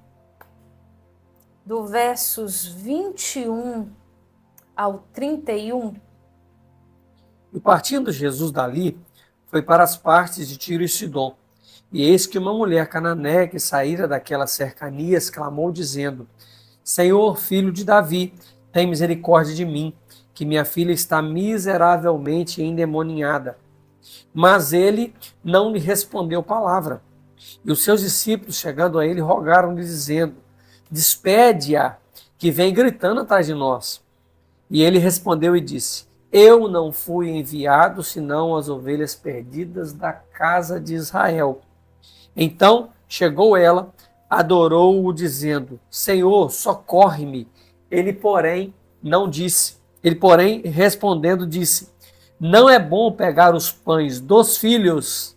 do versos 21 ao 31. E partindo Jesus dali, foi para as partes de Tiro e Sidom. E eis que uma mulher cananeia que saíra daquelas cercanias clamou dizendo: Senhor, filho de Davi, tem misericórdia de mim, que minha filha está miseravelmente endemoniada. Mas ele não lhe respondeu palavra. E os seus discípulos, chegando a ele, rogaram-lhe, dizendo: Despede-a, que vem gritando atrás de nós. E ele respondeu e disse: Eu não fui enviado, senão as ovelhas perdidas da casa de Israel. Então chegou ela, adorou-o, dizendo: Senhor, socorre-me. Ele, porém, respondendo, disse: Não é bom pegar os pães dos filhos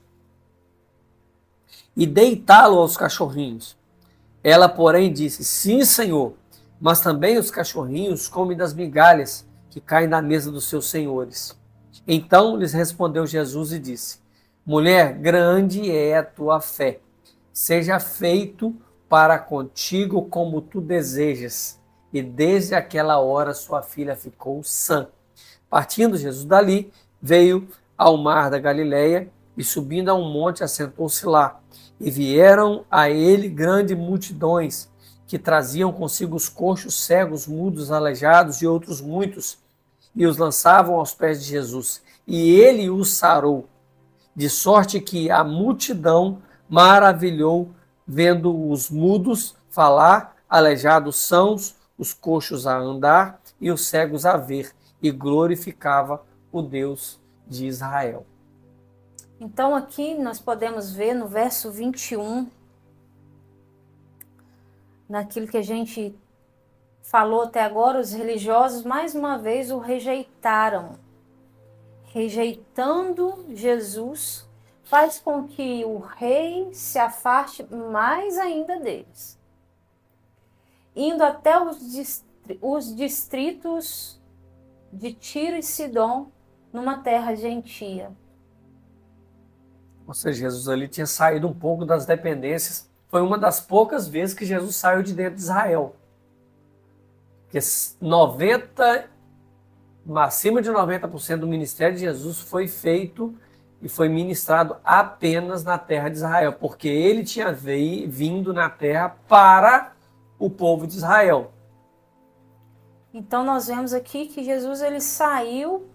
e deitá-lo aos cachorrinhos. Ela, porém, disse: Sim, Senhor, mas também os cachorrinhos comem das migalhas que caem na mesa dos seus senhores. Então lhes respondeu Jesus e disse: Mulher, grande é a tua fé. Seja feito para contigo como tu desejas. E desde aquela hora sua filha ficou sã. Partindo Jesus dali, veio ao mar da Galileia e subindo a um monte assentou-se lá. E vieram a ele grandes multidões, que traziam consigo os coxos, cegos, mudos, aleijados e outros muitos, e os lançavam aos pés de Jesus. E ele os sarou, de sorte que a multidão maravilhou, vendo os mudos falar, aleijados sãos, os coxos a andar e os cegos a ver, e glorificava o Deus de Israel. Então aqui nós podemos ver no verso 21, naquilo que a gente falou até agora, os religiosos mais uma vez o rejeitaram. Rejeitando Jesus, faz com que o rei se afaste mais ainda deles, indo até os distritos de Tiro e Sidom, numa terra gentia. Ou seja, Jesus ali tinha saído um pouco das dependências. Foi uma das poucas vezes que Jesus saiu de dentro de Israel. Porque acima de 90% do ministério de Jesus foi feito e foi ministrado apenas na terra de Israel, porque ele tinha vindo na terra para o povo de Israel. Então nós vemos aqui que Jesus ele saiu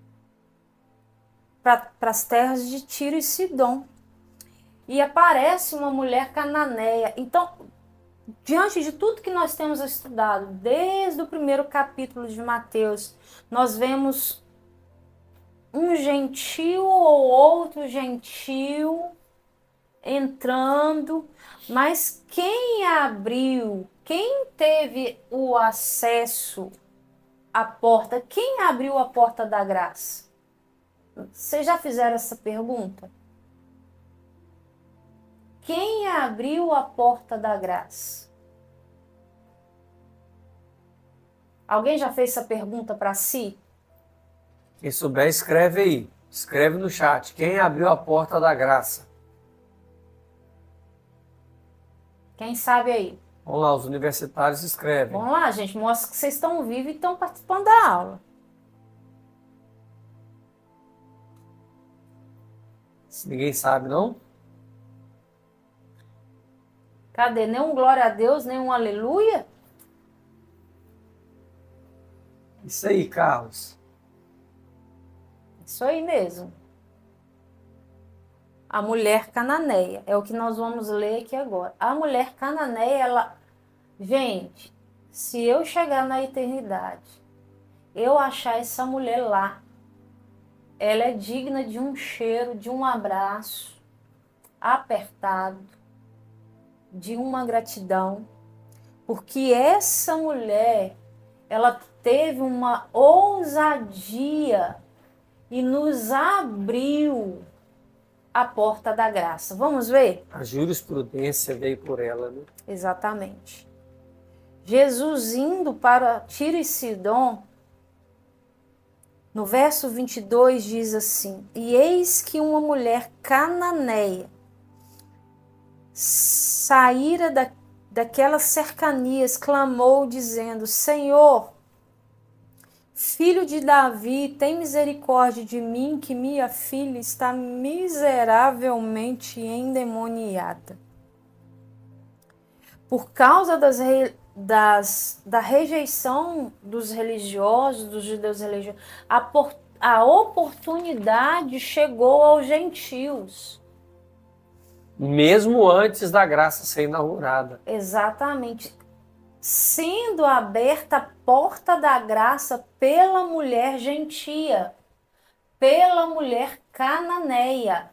para as terras de Tiro e Sidom. E aparece uma mulher cananeia. Então, diante de tudo que nós temos estudado, desde o primeiro capítulo de Mateus, nós vemos um gentio ou outro gentio entrando, mas quem abriu, quem teve o acesso à porta, quem abriu a porta da graça? Vocês já fizeram essa pergunta? Quem abriu a porta da graça? Alguém já fez essa pergunta para si? Quem souber, escreve aí. Escreve no chat. Quem abriu a porta da graça? Quem sabe aí? Vamos lá, os universitários escrevem. Vamos lá, gente. Mostra que vocês estão vivos e estão participando da aula. Se ninguém sabe, não? Cadê? Nem um glória a Deus, nem um aleluia? Isso aí, Carlos. Isso aí mesmo. A mulher cananeia. É o que nós vamos ler aqui agora. A mulher cananeia, ela... Gente, se eu chegar na eternidade, eu achar essa mulher lá, ela é digna de um cheiro, de um abraço apertado, de uma gratidão, porque essa mulher, ela teve uma ousadia e nos abriu a porta da graça. Vamos ver? A jurisprudência veio por ela, né? Exatamente. Jesus indo para Tiro e Sidom, no verso 22 diz assim: E eis que uma mulher cananeia saíra daquelas cercanias, clamou dizendo: Senhor, filho de Davi, tem misericórdia de mim, que minha filha está miseravelmente endemoniada. Por causa da rejeição dos religiosos, dos judeus religiosos, a oportunidade chegou aos gentios. Mesmo antes da graça ser inaugurada. Exatamente. Sendo aberta a porta da graça pela mulher gentia, pela mulher cananeia.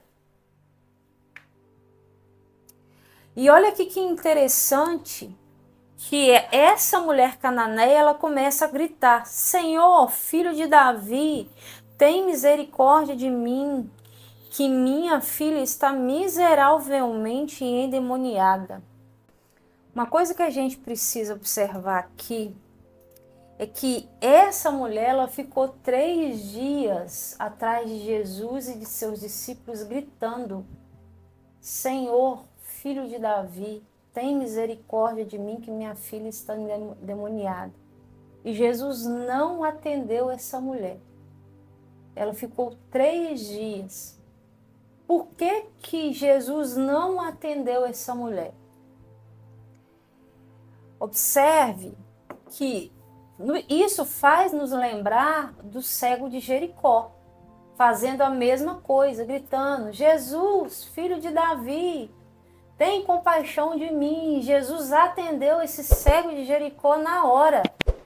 E olha aqui que interessante, que essa mulher cananeia, ela começa a gritar: Senhor, filho de Davi, tem misericórdia de mim, que minha filha está miseravelmente endemoniada. Uma coisa que a gente precisa observar aqui é que essa mulher, ela ficou 3 dias atrás de Jesus e de seus discípulos gritando: Senhor, filho de Davi, tem misericórdia de mim, que minha filha está endemoniada. E Jesus não atendeu essa mulher. Ela ficou 3 dias. Por que que Jesus não atendeu essa mulher? Observe que isso faz nos lembrar do cego de Jericó, fazendo a mesma coisa, gritando: Jesus, filho de Davi, tem compaixão de mim. Jesus atendeu esse cego de Jericó na hora.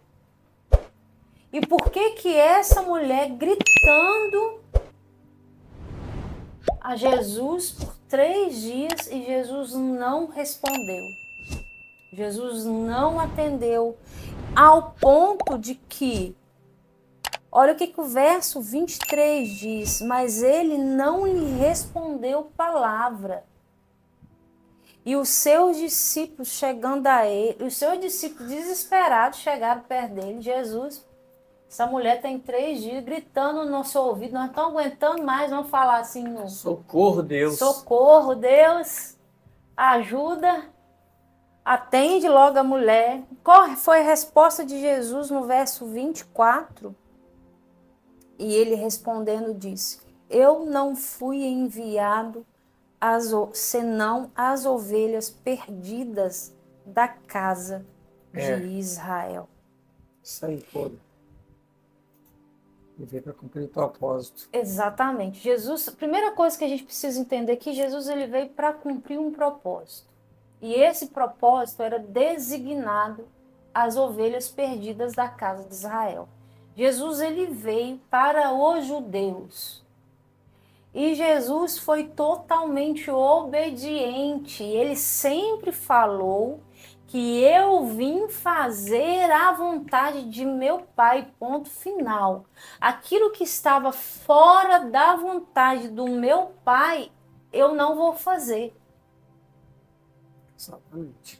E por que que essa mulher gritando a Jesus por 3 dias e Jesus não respondeu? Jesus não atendeu, ao ponto de que, Olha o que o verso 23 diz. Mas ele não lhe respondeu palavra. E os seus discípulos chegando a ele, os seus discípulos desesperados chegaram perto dele. Jesus, essa mulher tem 3 dias gritando no nosso ouvido, nós não estamos aguentando mais, vamos falar assim no... Socorro, Deus. Socorro, Deus, ajuda, atende logo a mulher. Qual foi a resposta de Jesus no verso 24? E ele respondendo disse, eu não fui enviado senão as ovelhas perdidas da casa de Israel. Isso aí, pô. E veio para cumprir o propósito. Exatamente. Jesus, a primeira coisa que a gente precisa entender é que Jesus ele veio para cumprir um propósito. E esse propósito era designado às ovelhas perdidas da casa de Israel. Jesus ele veio para os judeus. E Jesus foi totalmente obediente. Ele sempre falou que eu vim fazer a vontade de meu Pai, ponto final. Aquilo que estava fora da vontade do meu Pai, eu não vou fazer. Exatamente.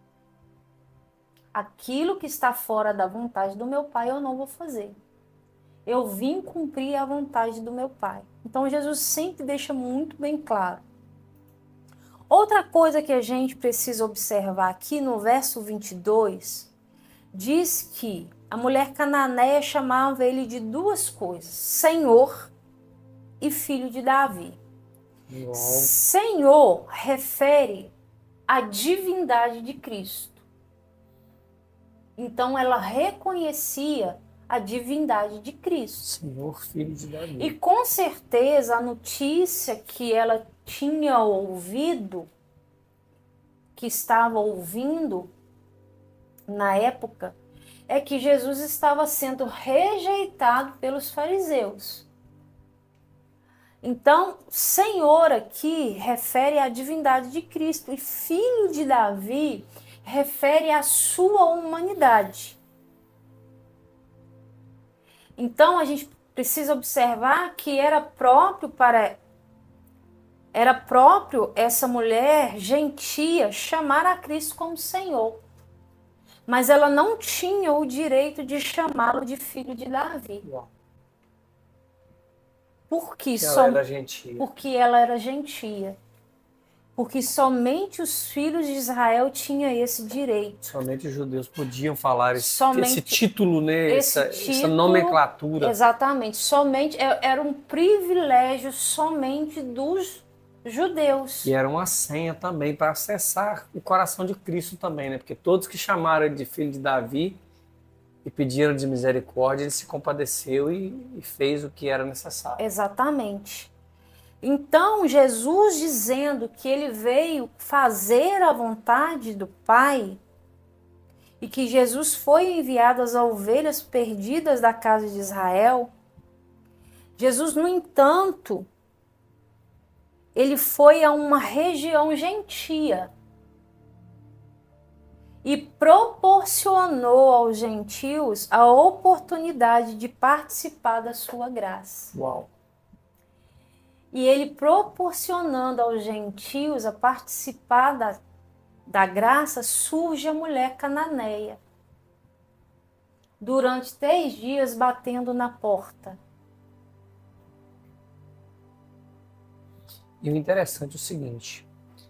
Aquilo que está fora da vontade do meu Pai, eu não vou fazer. Eu vim cumprir a vontade do meu Pai. Então, Jesus sempre deixa muito bem claro. Outra coisa que a gente precisa observar aqui no verso 22, diz que a mulher cananeia chamava ele de 2 coisas, Senhor e filho de Davi. Uau. Senhor refere à divindade de Cristo. Então, ela reconhecia a divindade de Cristo. Senhor, filho de Davi. E com certeza a notícia que ela tinha ouvido, que estava ouvindo na época, é que Jesus estava sendo rejeitado pelos fariseus. Então, Senhor aqui refere à divindade de Cristo e filho de Davi refere à sua humanidade. Então, a gente precisa observar que era próprio essa mulher gentia chamar a Cristo como Senhor. Mas ela não tinha o direito de chamá-lo de filho de Davi. Porque ela era gentia. Porque somente os filhos de Israel tinham esse direito. Somente os judeus podiam falar esse título, né? Essa nomenclatura. Exatamente. Somente era um privilégio somente dos judeus. E era uma senha também para acessar o coração de Cristo também, né? Porque todos que chamaram ele de filho de Davi e pediram de misericórdia, ele se compadeceu e fez o que era necessário. Exatamente. Então, Jesus dizendo que ele veio fazer a vontade do Pai e que Jesus foi enviado às ovelhas perdidas da casa de Israel, Jesus, no entanto, ele foi a uma região gentia e proporcionou aos gentios a oportunidade de participar da sua graça. Uau! E ele proporcionando aos gentios a participar da graça, surge a mulher cananeia. Durante 3 dias batendo na porta. E o interessante é o seguinte,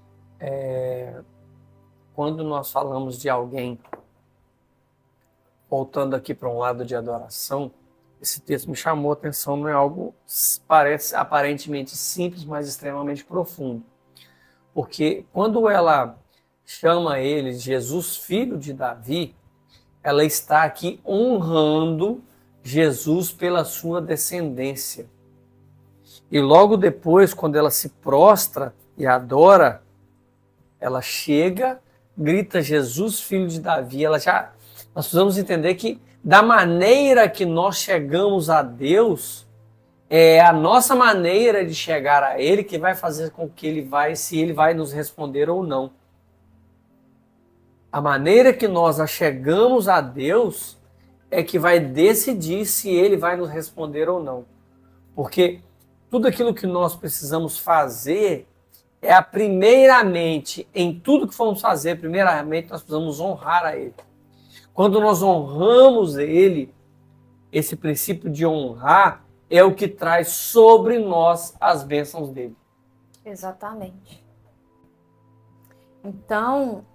quando nós falamos de alguém, voltando aqui para um lado de adoração, esse texto me chamou a atenção, não é algo, parece aparentemente simples, mas extremamente profundo. Porque quando ela chama ele Jesus, filho de Davi, ela está aqui honrando Jesus pela sua descendência. E logo depois, quando ela se prostra e adora, ela chega, grita Jesus, filho de Davi. Nós precisamos entender que da maneira que nós chegamos a Deus, é a nossa maneira de chegar a Ele que vai fazer com que se Ele vai nos responder ou não. A maneira que nós chegamos a Deus é que vai decidir se ele vai nos responder ou não. Porque tudo aquilo que nós precisamos fazer é primeiramente, em tudo que formos fazer, primeiramente nós precisamos honrar a ele. Quando nós honramos ele, esse princípio de honrar é o que traz sobre nós as bênçãos dele. Exatamente. Então,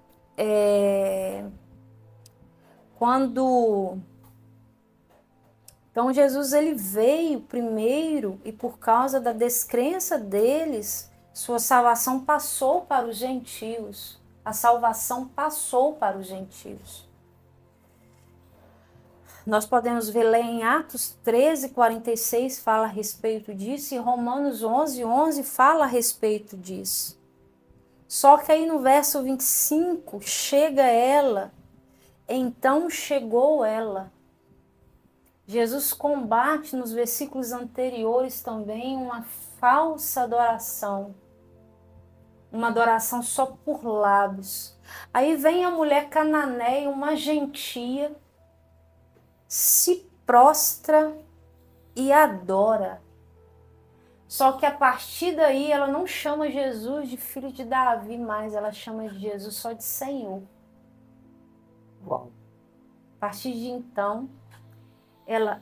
Então Jesus ele veio primeiro e por causa da descrença deles, sua salvação passou para os gentios. A salvação passou para os gentios. Nós podemos ver lá em Atos 13:46 fala a respeito disso e Romanos 11:11 fala a respeito disso. Só que aí no verso 25 chega ela, então chegou ela. Jesus combate nos versículos anteriores também uma falsa adoração. Uma adoração só por lábios. Aí vem a mulher cananeia, uma gentia, se prostra e adora. Só que a partir daí ela não chama Jesus de filho de Davi mais, ela chama de Jesus só de Senhor. Uau. A partir de então, ela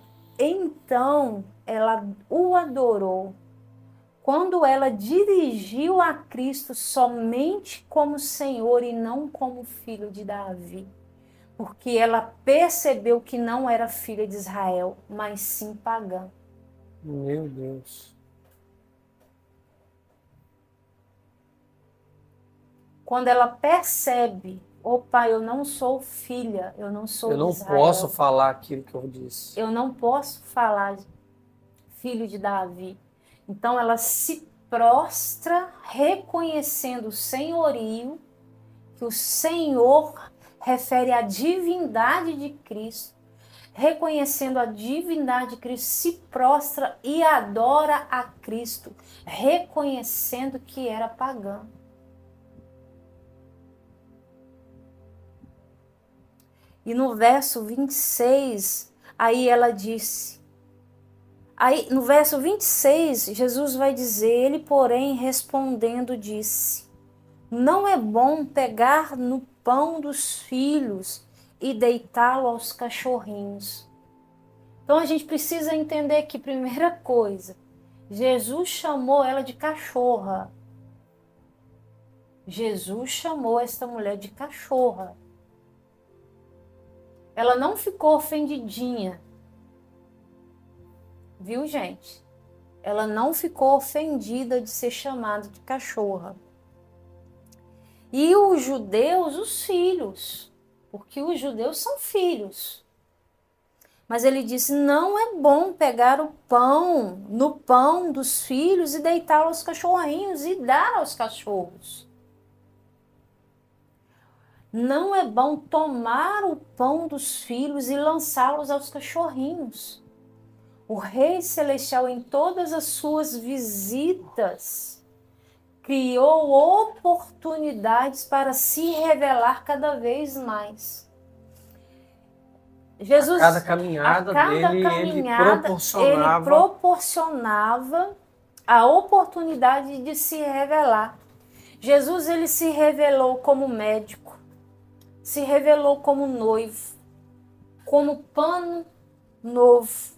o adorou. Quando ela dirigiu a Cristo somente como Senhor e não como filho de Davi. Porque ela percebeu que não era filha de Israel, mas sim pagã. Meu Deus. Quando ela percebe, pai, eu não sou filha, eu não sou de Israel. Eu não posso falar aquilo que eu disse. Eu não posso falar filho de Davi. Então ela se prostra reconhecendo o senhorio, que o Senhor refere à divindade de Cristo, reconhecendo a divindade de Cristo, se prostra e adora a Cristo, reconhecendo que era pagã. E no verso 26, aí ela disse, aí no verso 26, Jesus vai dizer, ele porém respondendo disse, não é bom pegar no pão dos filhos e deitá-lo aos cachorrinhos. Então a gente precisa entender que, primeira coisa, Jesus chamou ela de cachorra. Jesus chamou esta mulher de cachorra. Ela não ficou ofendidinha. Viu, gente? Ela não ficou ofendida de ser chamada de cachorra. E os judeus, os filhos, porque os judeus são filhos. Mas ele disse, não é bom pegar o pão, no pão dos filhos e deitá-lo aos cachorrinhos e dar aos cachorros. Não é bom tomar o pão dos filhos e lançá-los aos cachorrinhos. O Rei Celestial, em todas as suas visitas, criou oportunidades para se revelar cada vez mais. Jesus, a cada caminhada dele, ele proporcionava a oportunidade de se revelar. Jesus, ele se revelou como médico, se revelou como noivo, como pano novo,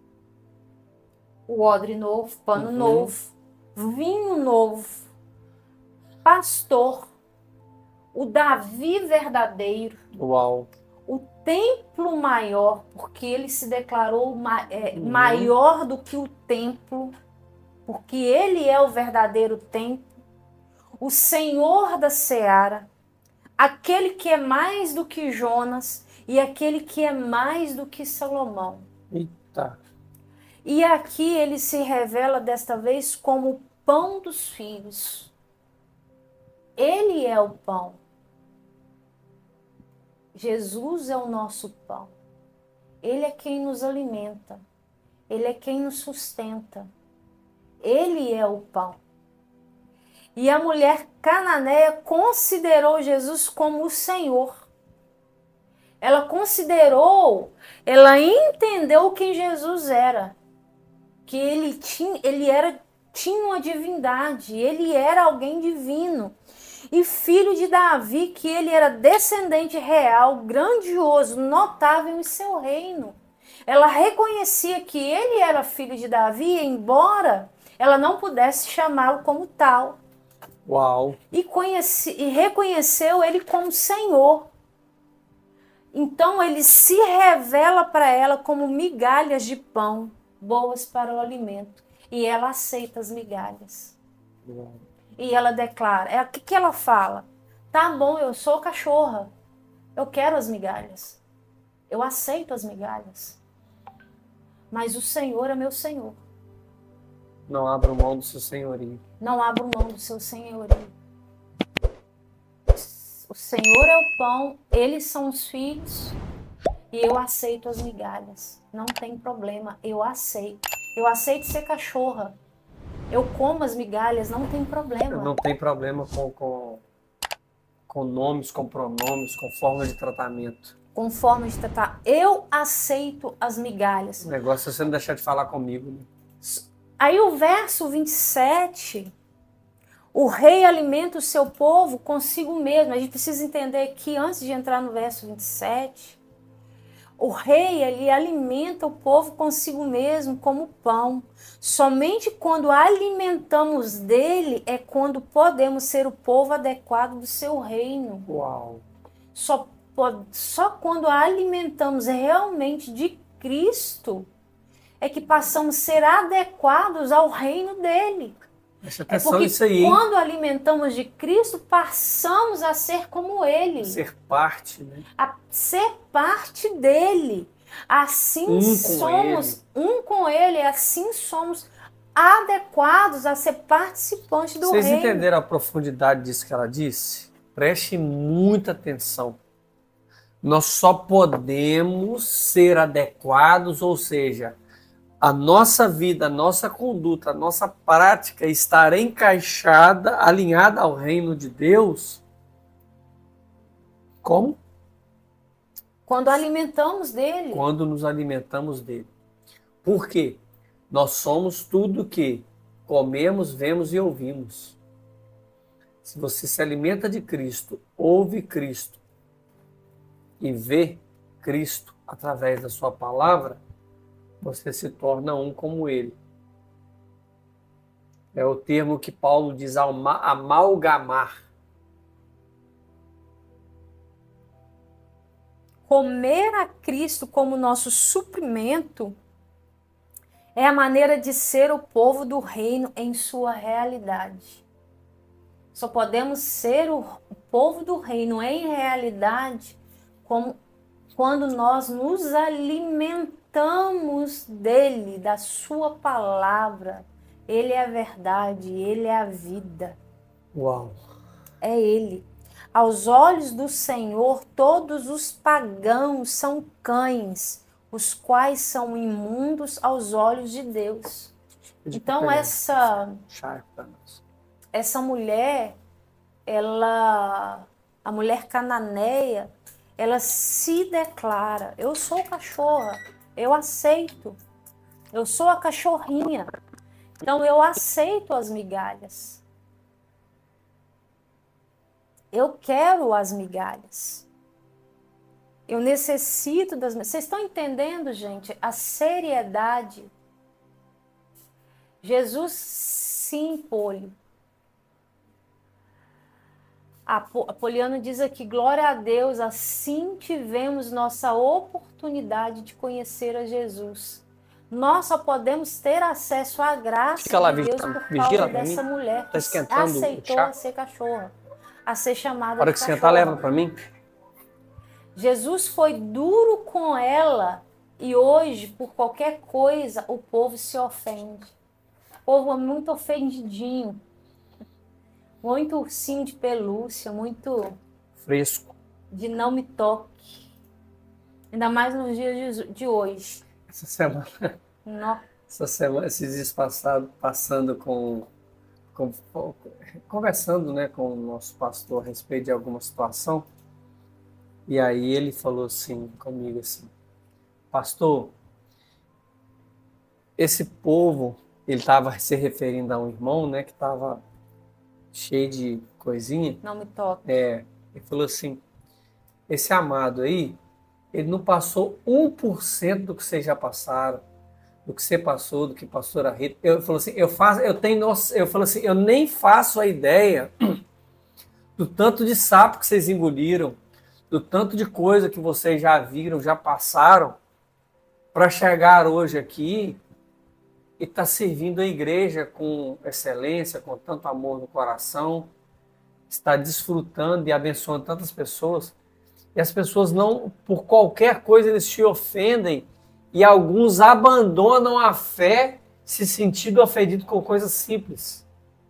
o odre novo, pano novo, vinho novo, pastor, o Davi verdadeiro, uau, o templo maior, porque ele se declarou maior do que o templo, porque ele é o verdadeiro templo, o Senhor da seara, aquele que é mais do que Jonas e aquele que é mais do que Salomão. Eita. E aqui ele se revela desta vez como o pão dos filhos. Ele é o pão. Jesus é o nosso pão. Ele é quem nos alimenta. Ele é quem nos sustenta. Ele é o pão. E a mulher cananeia considerou Jesus como o Senhor. Ela considerou, ela entendeu quem Jesus era. Que tinha uma divindade, ele era alguém divino. E filho de Davi, que ele era descendente real, grandioso, notável em seu reino. Ela reconhecia que ele era filho de Davi, embora ela não pudesse chamá-lo como tal. Uau! E reconheceu ele como Senhor. Então ele se revela para ela como migalhas de pão, boas para o alimento. E ela aceita as migalhas. Uau. E ela declara, o que ela fala? Tá bom, eu sou cachorra, eu quero as migalhas, eu aceito as migalhas, mas o Senhor é meu Senhor. Não abra mão do seu senhorio. Não abro mão do seu senhorio. O Senhor é o pão, eles são os filhos, e eu aceito as migalhas. Não tem problema, eu aceito. Eu aceito ser cachorra. Eu como as migalhas, não tem problema. Não tem problema com nomes, com pronomes, com forma de tratamento. Com forma de tratar. Eu aceito as migalhas. O negócio é você não deixar de falar comigo, né? Aí o verso 27, o rei alimenta o seu povo consigo mesmo. A gente precisa entender que antes de entrar no verso 27, o rei, ele alimenta o povo consigo mesmo como pão. Somente quando alimentamos dele é quando podemos ser o povo adequado do seu reino. Uau! Só quando alimentamos realmente de Cristo é que passamos a ser adequados ao reino dele. Presta É atenção porque nisso aí, hein? quando alimentamos de Cristo, passamos a ser como ele. Ser parte, né? A ser parte dele. Assim somos um com ele, assim somos adequados a ser participantes do Vocês reino. entenderam a profundidade disso que ela disse? Preste muita atenção. Nós só podemos ser adequados, ou seja, a nossa vida, a nossa conduta, a nossa prática estar encaixada, alinhada ao reino de Deus. Como? Quando alimentamos dele. Quando nos alimentamos dele. Por quê? Nós somos tudo que comemos, vemos e ouvimos. Se você se alimenta de Cristo, ouve Cristo e vê Cristo através da sua palavra, você se torna um como ele. É o termo que Paulo diz amalgamar. Comer a Cristo como nosso suprimento é a maneira de ser o povo do reino em sua realidade. Só podemos ser o povo do reino em realidade quando nós nos alimentamos dele, da sua palavra. Ele é a verdade, ele é a vida. Uau! É ele. Aos olhos do Senhor, todos os pagãos são cães, os quais são imundos aos olhos de Deus. Então essa mulher, a mulher cananeia, ela se declara: eu sou cachorra, eu aceito, eu sou a cachorrinha, então eu aceito as migalhas. Eu quero as migalhas. Eu necessito das migalhas. Vocês estão entendendo, gente, a seriedade? Jesus se impõe. Apoliano diz aqui: glória a Deus, assim tivemos nossa oportunidade de conhecer a Jesus. Nós só podemos ter acesso à graça de Deus por causa dessa mulher que aceitou a ser cachorra, a ser chamada de cachorra. Para que sentar, leva para mim. Jesus foi duro com ela e hoje, por qualquer coisa, o povo se ofende. O povo é muito ofendidinho. Muito ursinho de pelúcia, muito fresco. De não me toque. Ainda mais nos dias de hoje. Essa semana, esses dias passados, conversando, né, com o nosso pastor a respeito de alguma situação, E aí ele falou assim comigo assim, pastor, esse povo, ele estava se referindo a um irmão, né, que estava cheio de coisinha. Não me toque. Ele falou assim, esse amado aí, ele não passou 1% do que vocês já passaram, do que você passou, do que pastora Rita. Eu falo assim, eu falo assim, eu nem faço a ideia do tanto de sapo que vocês engoliram, do tanto de coisa que vocês já viram, já passaram, para chegar hoje aqui e estar servindo a igreja com excelência, com tanto amor no coração, está desfrutando e abençoando tantas pessoas. E as pessoas não, por qualquer coisa, eles te ofendem e alguns abandonam a fé se sentindo ofendido com coisas simples.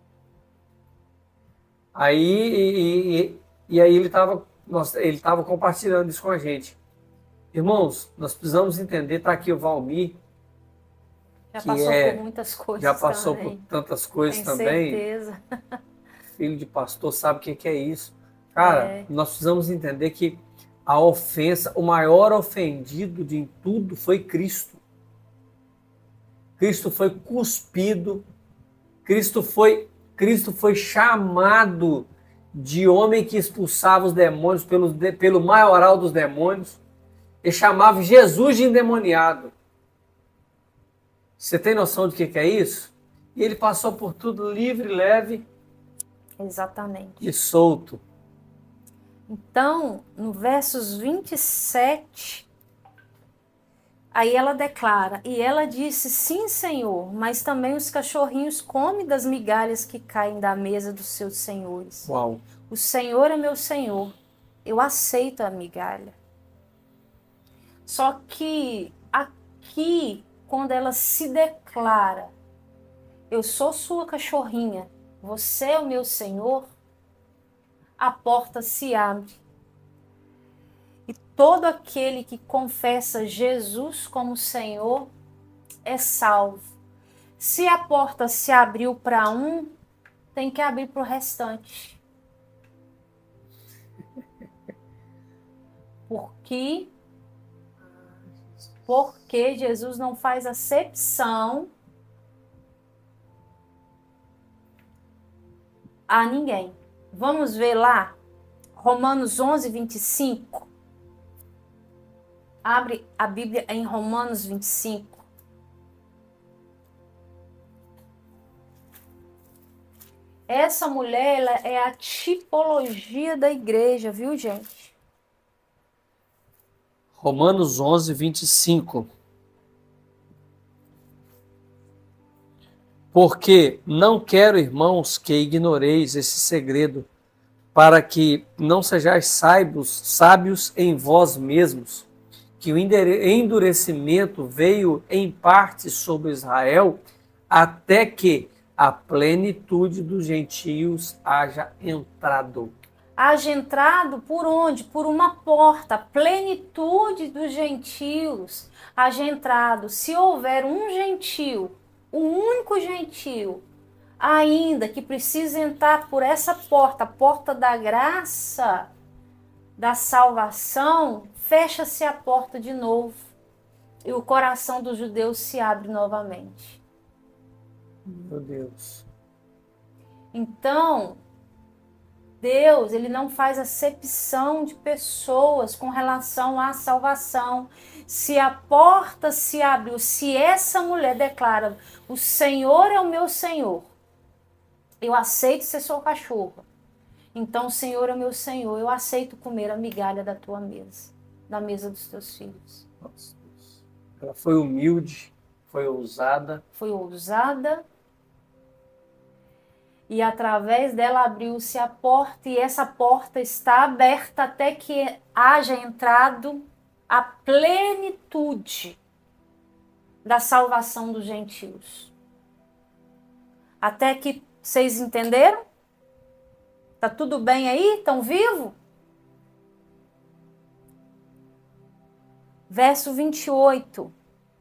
Aí ele estava compartilhando isso com a gente. Irmãos, nós precisamos entender, está aqui o Valmir, já passou por muitas coisas já passou também. por tantas coisas Tenho também. certeza. Filho de pastor, sabe o que é isso. Cara, nós precisamos entender que a ofensa, o maior ofendido de tudo foi Cristo. Cristo foi cuspido, Cristo foi chamado de homem que expulsava os demônios pelo maioral dos demônios. Ele chamava Jesus de endemoniado. Você tem noção do que é isso? E ele passou por tudo livre, leve. Exatamente. E solto. Então, no versos 27, aí ela declara, e ela disse, sim, Senhor, mas também os cachorrinhos comem das migalhas que caem da mesa dos seus senhores. Uau. O Senhor é meu Senhor, eu aceito a migalha. Só que aqui, quando ela se declara, eu sou sua cachorrinha, você é o meu Senhor, a porta se abre. E todo aquele que confessa Jesus como Senhor é salvo. Se a porta se abriu para um, tem que abrir para o restante. Porque Jesus não faz acepção a ninguém. Vamos ver lá, Romanos 11, 25. Abre a Bíblia em Romanos 25. Essa mulher, ela é a tipologia da igreja, viu, gente? Romanos 11, 25. Porque não quero, irmãos, que ignoreis esse segredo, para que não sejais sábios em vós mesmos, que o endurecimento veio em parte sobre Israel, até que a plenitude dos gentios haja entrado. Haja entrado por onde? Por uma porta. Plenitude dos gentios haja entrado. Se houver um gentio, o único gentio, ainda que precisa entrar por essa porta, a porta da graça, da salvação, fecha-se a porta de novo e o coração dos judeus se abre novamente. Meu Deus. Então, Deus, ele não faz acepção de pessoas com relação à salvação. Se a porta se abriu, se essa mulher declara, o Senhor é o meu Senhor, eu aceito ser sua cachorra. Então, o Senhor é o meu Senhor, eu aceito comer a migalha da tua mesa, da mesa dos teus filhos. Nossa, Deus. Ela foi humilde, foi ousada. Foi ousada. E através dela abriu-se a porta, e essa porta está aberta até que haja entrado a plenitude da salvação dos gentios. Até que, vocês entenderam? Tá tudo bem aí? Estão vivos? Verso 28.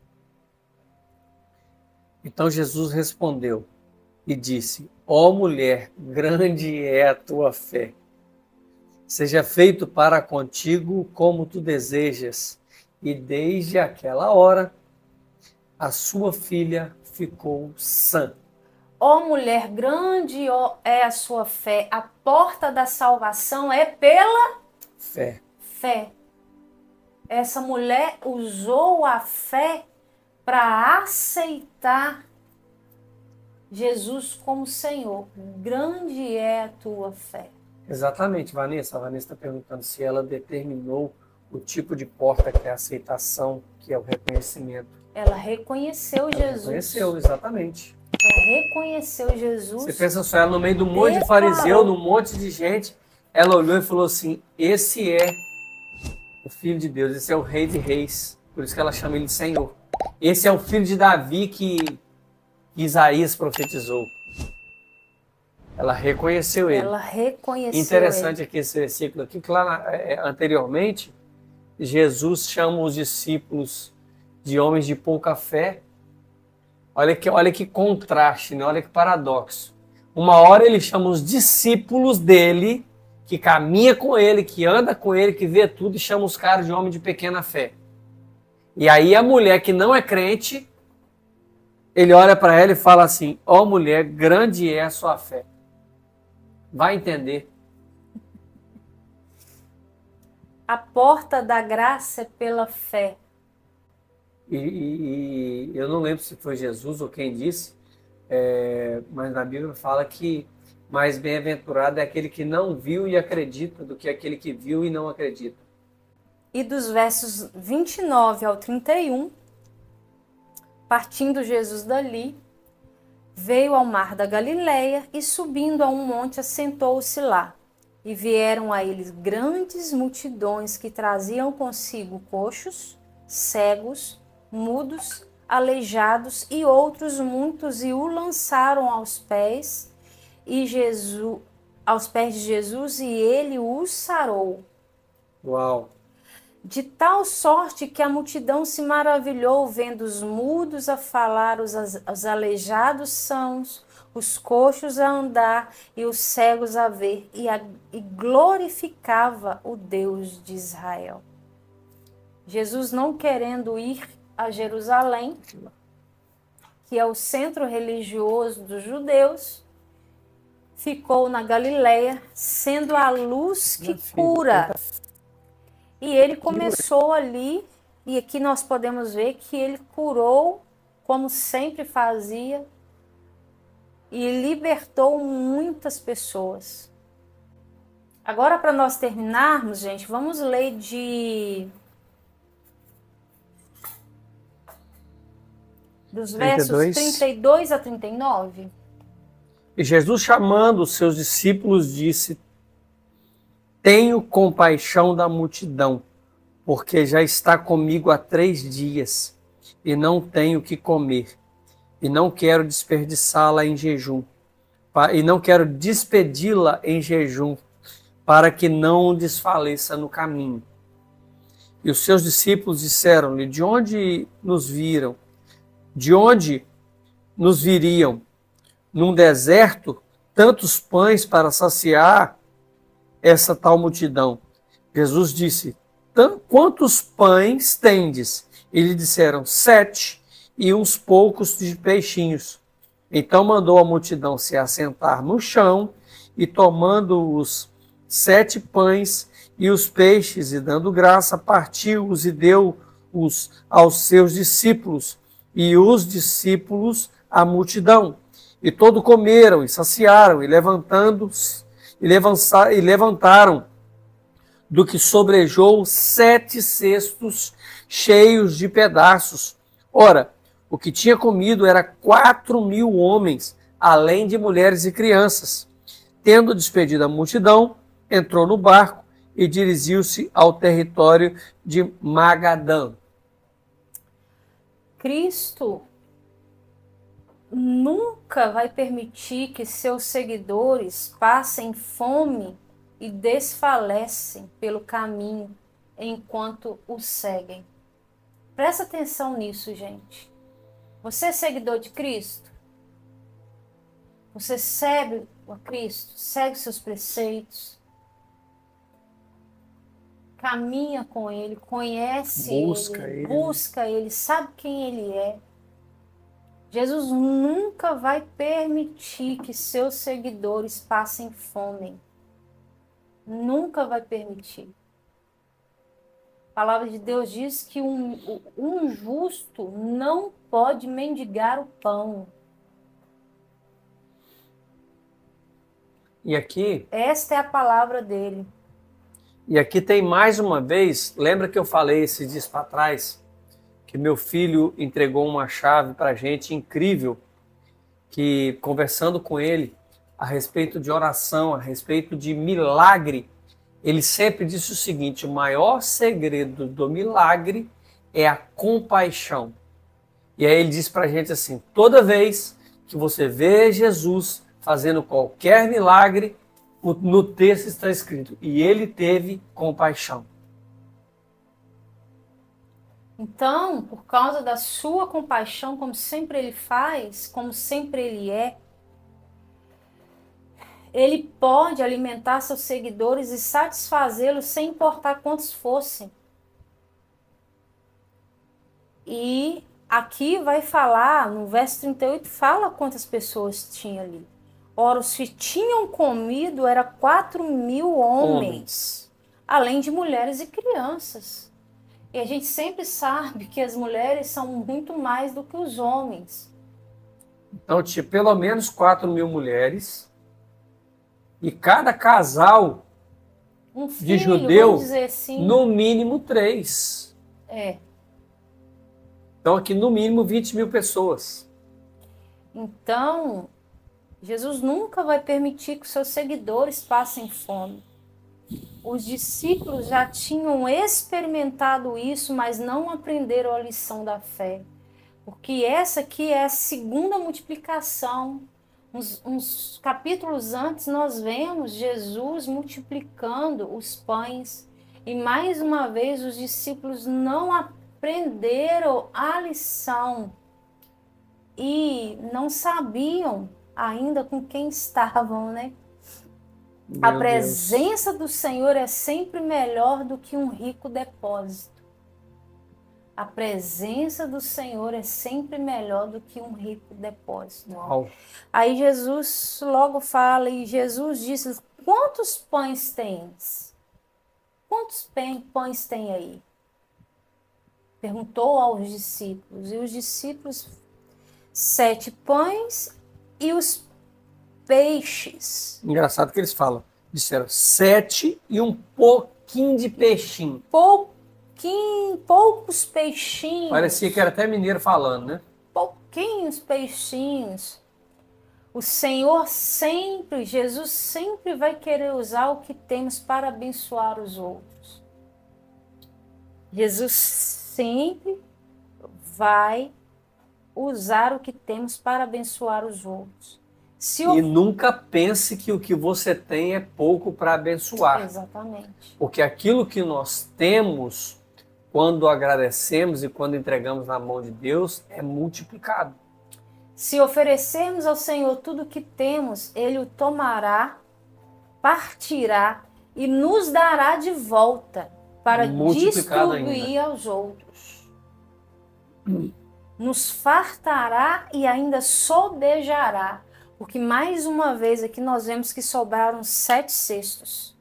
Então Jesus respondeu e disse: ó mulher, grande é a tua fé. seja feito para contigo como tu desejas. E desde aquela hora, a sua filha ficou sã. Ó mulher, grande é a sua fé. A porta da salvação é pela fé. Essa mulher usou a fé para aceitar Jesus como Senhor. Grande é a tua fé. Exatamente, Vanessa. A Vanessa está perguntando se ela determinou o tipo de porta que é a aceitação, que é o reconhecimento. Ela reconheceu Jesus. Reconheceu, exatamente. Ela reconheceu Jesus. Você pensa só, ela no meio do monte de fariseu, num monte de gente, ela olhou e falou assim, esse é o Filho de Deus, esse é o Rei de Reis. Por isso que ela chama ele de Senhor. Esse é o filho de Davi que Isaías profetizou. Ela reconheceu ele. Ela reconheceu Interessante ele. aqui esse versículo aqui, que lá anteriormente, Jesus chama os discípulos de homens de pouca fé. Olha que contraste, né? Olha que paradoxo. Uma hora ele chama os discípulos dele, que caminha com ele, que anda com ele, que vê tudo, e chama os caras de homem de pequena fé. E aí a mulher que não é crente, ele olha para ela e fala assim, ó mulher, grande é a sua fé. Vai entender. A porta da graça é pela fé. E eu não lembro se foi Jesus ou quem disse, mas na Bíblia fala que mais bem-aventurado é aquele que não viu e acredita do que aquele que viu e não acredita. E dos versos 29 ao 31, partindo Jesus dali, veio ao mar da Galileia e subindo a um monte assentou-se lá. E vieram a eles grandes multidões que traziam consigo coxos, cegos, mudos, aleijados e outros muitos, e o lançaram aos pés de Jesus, e ele os sarou. Uau! De tal sorte que a multidão se maravilhou vendo os mudos a falar, os aleijados sãos, os coxos a andar e os cegos a ver, e glorificava o Deus de Israel. Jesus, não querendo ir a Jerusalém, que é o centro religioso dos judeus, ficou na Galileia, sendo a luz que cura. E ele começou ali, e aqui nós podemos ver que ele curou, como sempre fazia, e libertou muitas pessoas. Agora, para nós terminarmos, gente, vamos ler dos versos 32 a 39. E Jesus, chamando os seus discípulos, disse: tenho compaixão da multidão, porque já está comigo há 3 dias, e não tenho o que comer, e não quero desperdiçá-la em jejum, e não quero despedi-la em jejum, para que não desfaleça no caminho. E os seus discípulos disseram-lhe: de onde nos viram? De onde nos viriam? Num deserto, tantos pães para saciar essa tal multidão. Jesus disse: quantos pães tendes? E lhe disseram: 7, e uns poucos de peixinhos. Então mandou a multidão se assentar no chão, e tomando os 7 pães e os peixes, e dando graça, partiu-os e deu-os aos seus discípulos, e os discípulos à multidão. E todos comeram e saciaram, e levantaram do que sobrejou 7 cestos cheios de pedaços. Ora, o que tinha comido era 4.000 homens, além de mulheres e crianças. Tendo despedido a multidão, entrou no barco e dirigiu-se ao território de Magadã. Cristo nunca vai permitir que seus seguidores passem fome e desfalecem pelo caminho enquanto o seguem. Presta atenção nisso, gente. Você é seguidor de Cristo? Você segue a Cristo? Segue seus preceitos? caminha com ele, conhece Busca ele, ele. busca ele, sabe quem ele é. Jesus nunca vai permitir que seus seguidores passem fome. Nunca vai permitir. A palavra de Deus diz que um justo não pode mendigar o pão. E aqui, Esta é a palavra dele. e aqui tem mais uma vez, lembra que eu falei esses dias para trás, que meu filho entregou uma chave para a gente incrível, que conversando com ele a respeito de oração, a respeito de milagre, ele sempre disse o seguinte: o maior segredo do milagre é a compaixão. E aí ele disse para a gente assim: toda vez que você vê Jesus fazendo qualquer milagre, no texto está escrito, e ele teve compaixão. Então, por causa da sua compaixão, como sempre ele faz, como sempre ele é, ele pode alimentar seus seguidores e satisfazê-los sem importar quantos fossem. E aqui vai falar, no verso 38, fala quantas pessoas tinha ali. Ora, os que tinham comido era 4.000 homens, além de mulheres e crianças. E a gente sempre sabe que as mulheres são muito mais do que os homens. Então tinha pelo menos 4.000 mulheres, e cada casal Um filho, de judeu, vamos dizer assim, no mínimo 3. é. Então aqui no mínimo 20.000 pessoas. Então, Jesus nunca vai permitir que os seus seguidores passem fome. Os discípulos já tinham experimentado isso, mas não aprenderam a lição da fé. Porque essa aqui é a segunda multiplicação. Uns capítulos antes nós vemos Jesus multiplicando os pães. E mais uma vez os discípulos não aprenderam a lição. E não sabiam ainda com quem estavam, né? A presença do Senhor é sempre melhor do que um rico depósito. A presença do Senhor é sempre melhor do que um rico depósito. Uau. Aí Jesus logo fala, e Jesus disse: quantos pães tens? Quantos pães tem aí? Perguntou aos discípulos. E os discípulos, 7 pães e os peixes. Engraçado que eles falam, disseram 7 e um pouquinho de peixinho. Poucos peixinhos. Parecia que era até mineiro falando, né? Pouquinhos peixinhos. O Senhor sempre, Jesus sempre vai querer usar o que temos para abençoar os outros. Jesus sempre vai usar o que temos para abençoar os outros. E nunca pense que o que você tem é pouco para abençoar. Exatamente. Porque aquilo que nós temos, quando agradecemos e quando entregamos na mão de Deus, é multiplicado. Se oferecermos ao Senhor tudo o que temos, Ele o tomará, partirá e nos dará de volta para distribuir aos outros. Nos fartará e ainda sobejará. Porque mais uma vez aqui nós vemos que sobraram 7 cestos.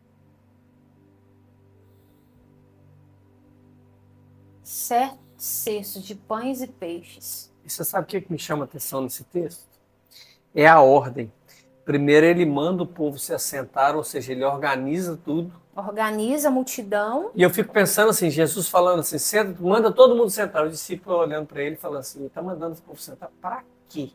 Sete cestos de pães e peixes. E você sabe o que me chama a atenção nesse texto? É a ordem. Primeiro ele manda o povo se assentar, ou seja, ele organiza tudo. Organiza a multidão. E eu fico pensando assim, Jesus falando assim, senta, manda todo mundo sentar. O discípulo olhando para ele falando assim, está mandando o povo sentar para quê?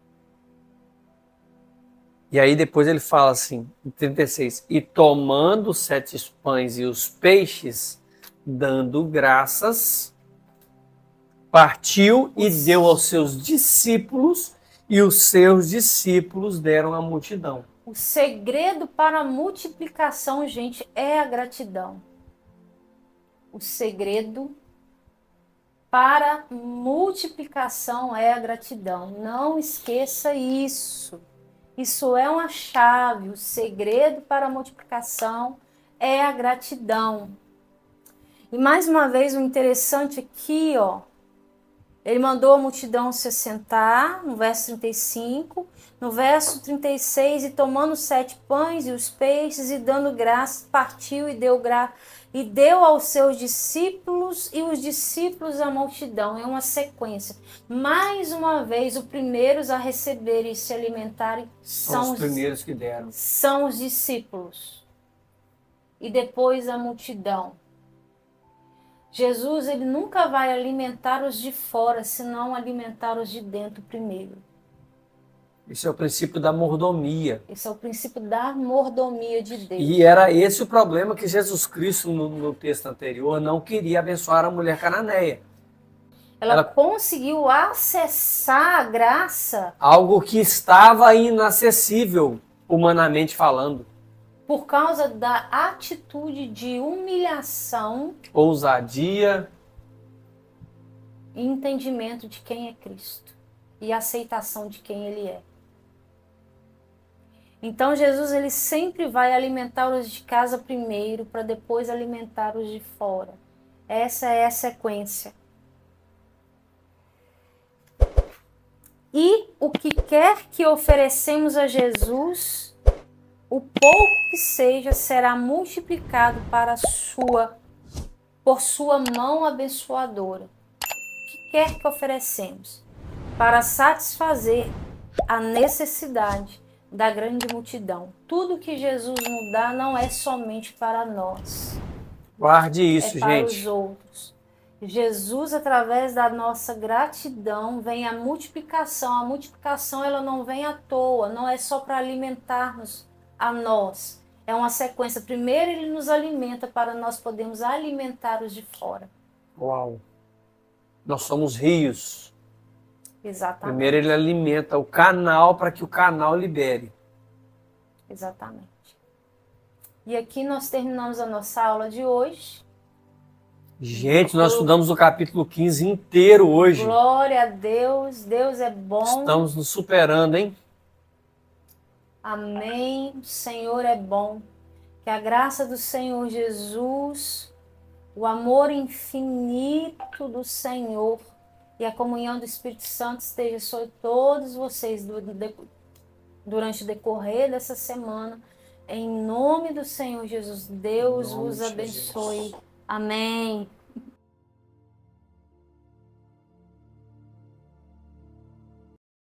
E aí depois ele fala assim, em 36, e tomando os 7 pães e os peixes, dando graças, partiu e deu aos seus discípulos, e os seus discípulos deram à multidão. O segredo para a multiplicação, gente, é a gratidão. O segredo para multiplicação é a gratidão. Não esqueça isso. Isso é uma chave. O segredo para a multiplicação é a gratidão. E mais uma vez, o interessante aqui, ó, ele mandou a multidão se assentar, no verso 35, no verso 36, e tomando 7 pães e os peixes, e dando graça, partiu e deu aos seus discípulos, e os discípulos à multidão. É uma sequência. Mais uma vez, os primeiros a receberem e se alimentarem São os primeiros que deram. São os discípulos. E depois a multidão. Jesus, ele nunca vai alimentar os de fora, senão alimentar os de dentro primeiro. Esse é o princípio da mordomia. Esse é o princípio da mordomia de Deus. E era esse o problema que Jesus Cristo, no texto anterior, não queria abençoar a mulher cananeia. Ela conseguiu acessar a graça. Algo que estava inacessível, humanamente falando. Por causa da atitude de humilhação, ousadia e entendimento de quem é Cristo e aceitação de quem Ele é. Então Jesus, ele sempre vai alimentar os de casa primeiro, para depois alimentar os de fora. Essa é a sequência. E o que quer que oferecemos a Jesus, o pouco que seja será multiplicado por sua mão abençoadora. O que quer que oferecemos? Para satisfazer a necessidade da grande multidão. Tudo que Jesus nos dá não é somente para nós. Guarde isso, é para gente. Os outros. Jesus, através da nossa gratidão, vem a multiplicação. A multiplicação, ela não vem à toa, não é só para alimentar-nos a nós. É uma sequência. Primeiro ele nos alimenta para nós podermos alimentar os de fora. Uau! Nós somos rios. Exatamente. Primeiro ele alimenta o canal para que o canal libere. Exatamente. E aqui nós terminamos a nossa aula de hoje. Gente, nós estudamos o capítulo 15 inteiro hoje. Glória a Deus. Deus é bom. Estamos nos superando, hein? Amém. O Senhor é bom. Que a graça do Senhor Jesus, o amor infinito do Senhor e a comunhão do Espírito Santo esteja sobre todos vocês durante o decorrer dessa semana. Em nome do Senhor Jesus, Deus vos abençoe. Amém.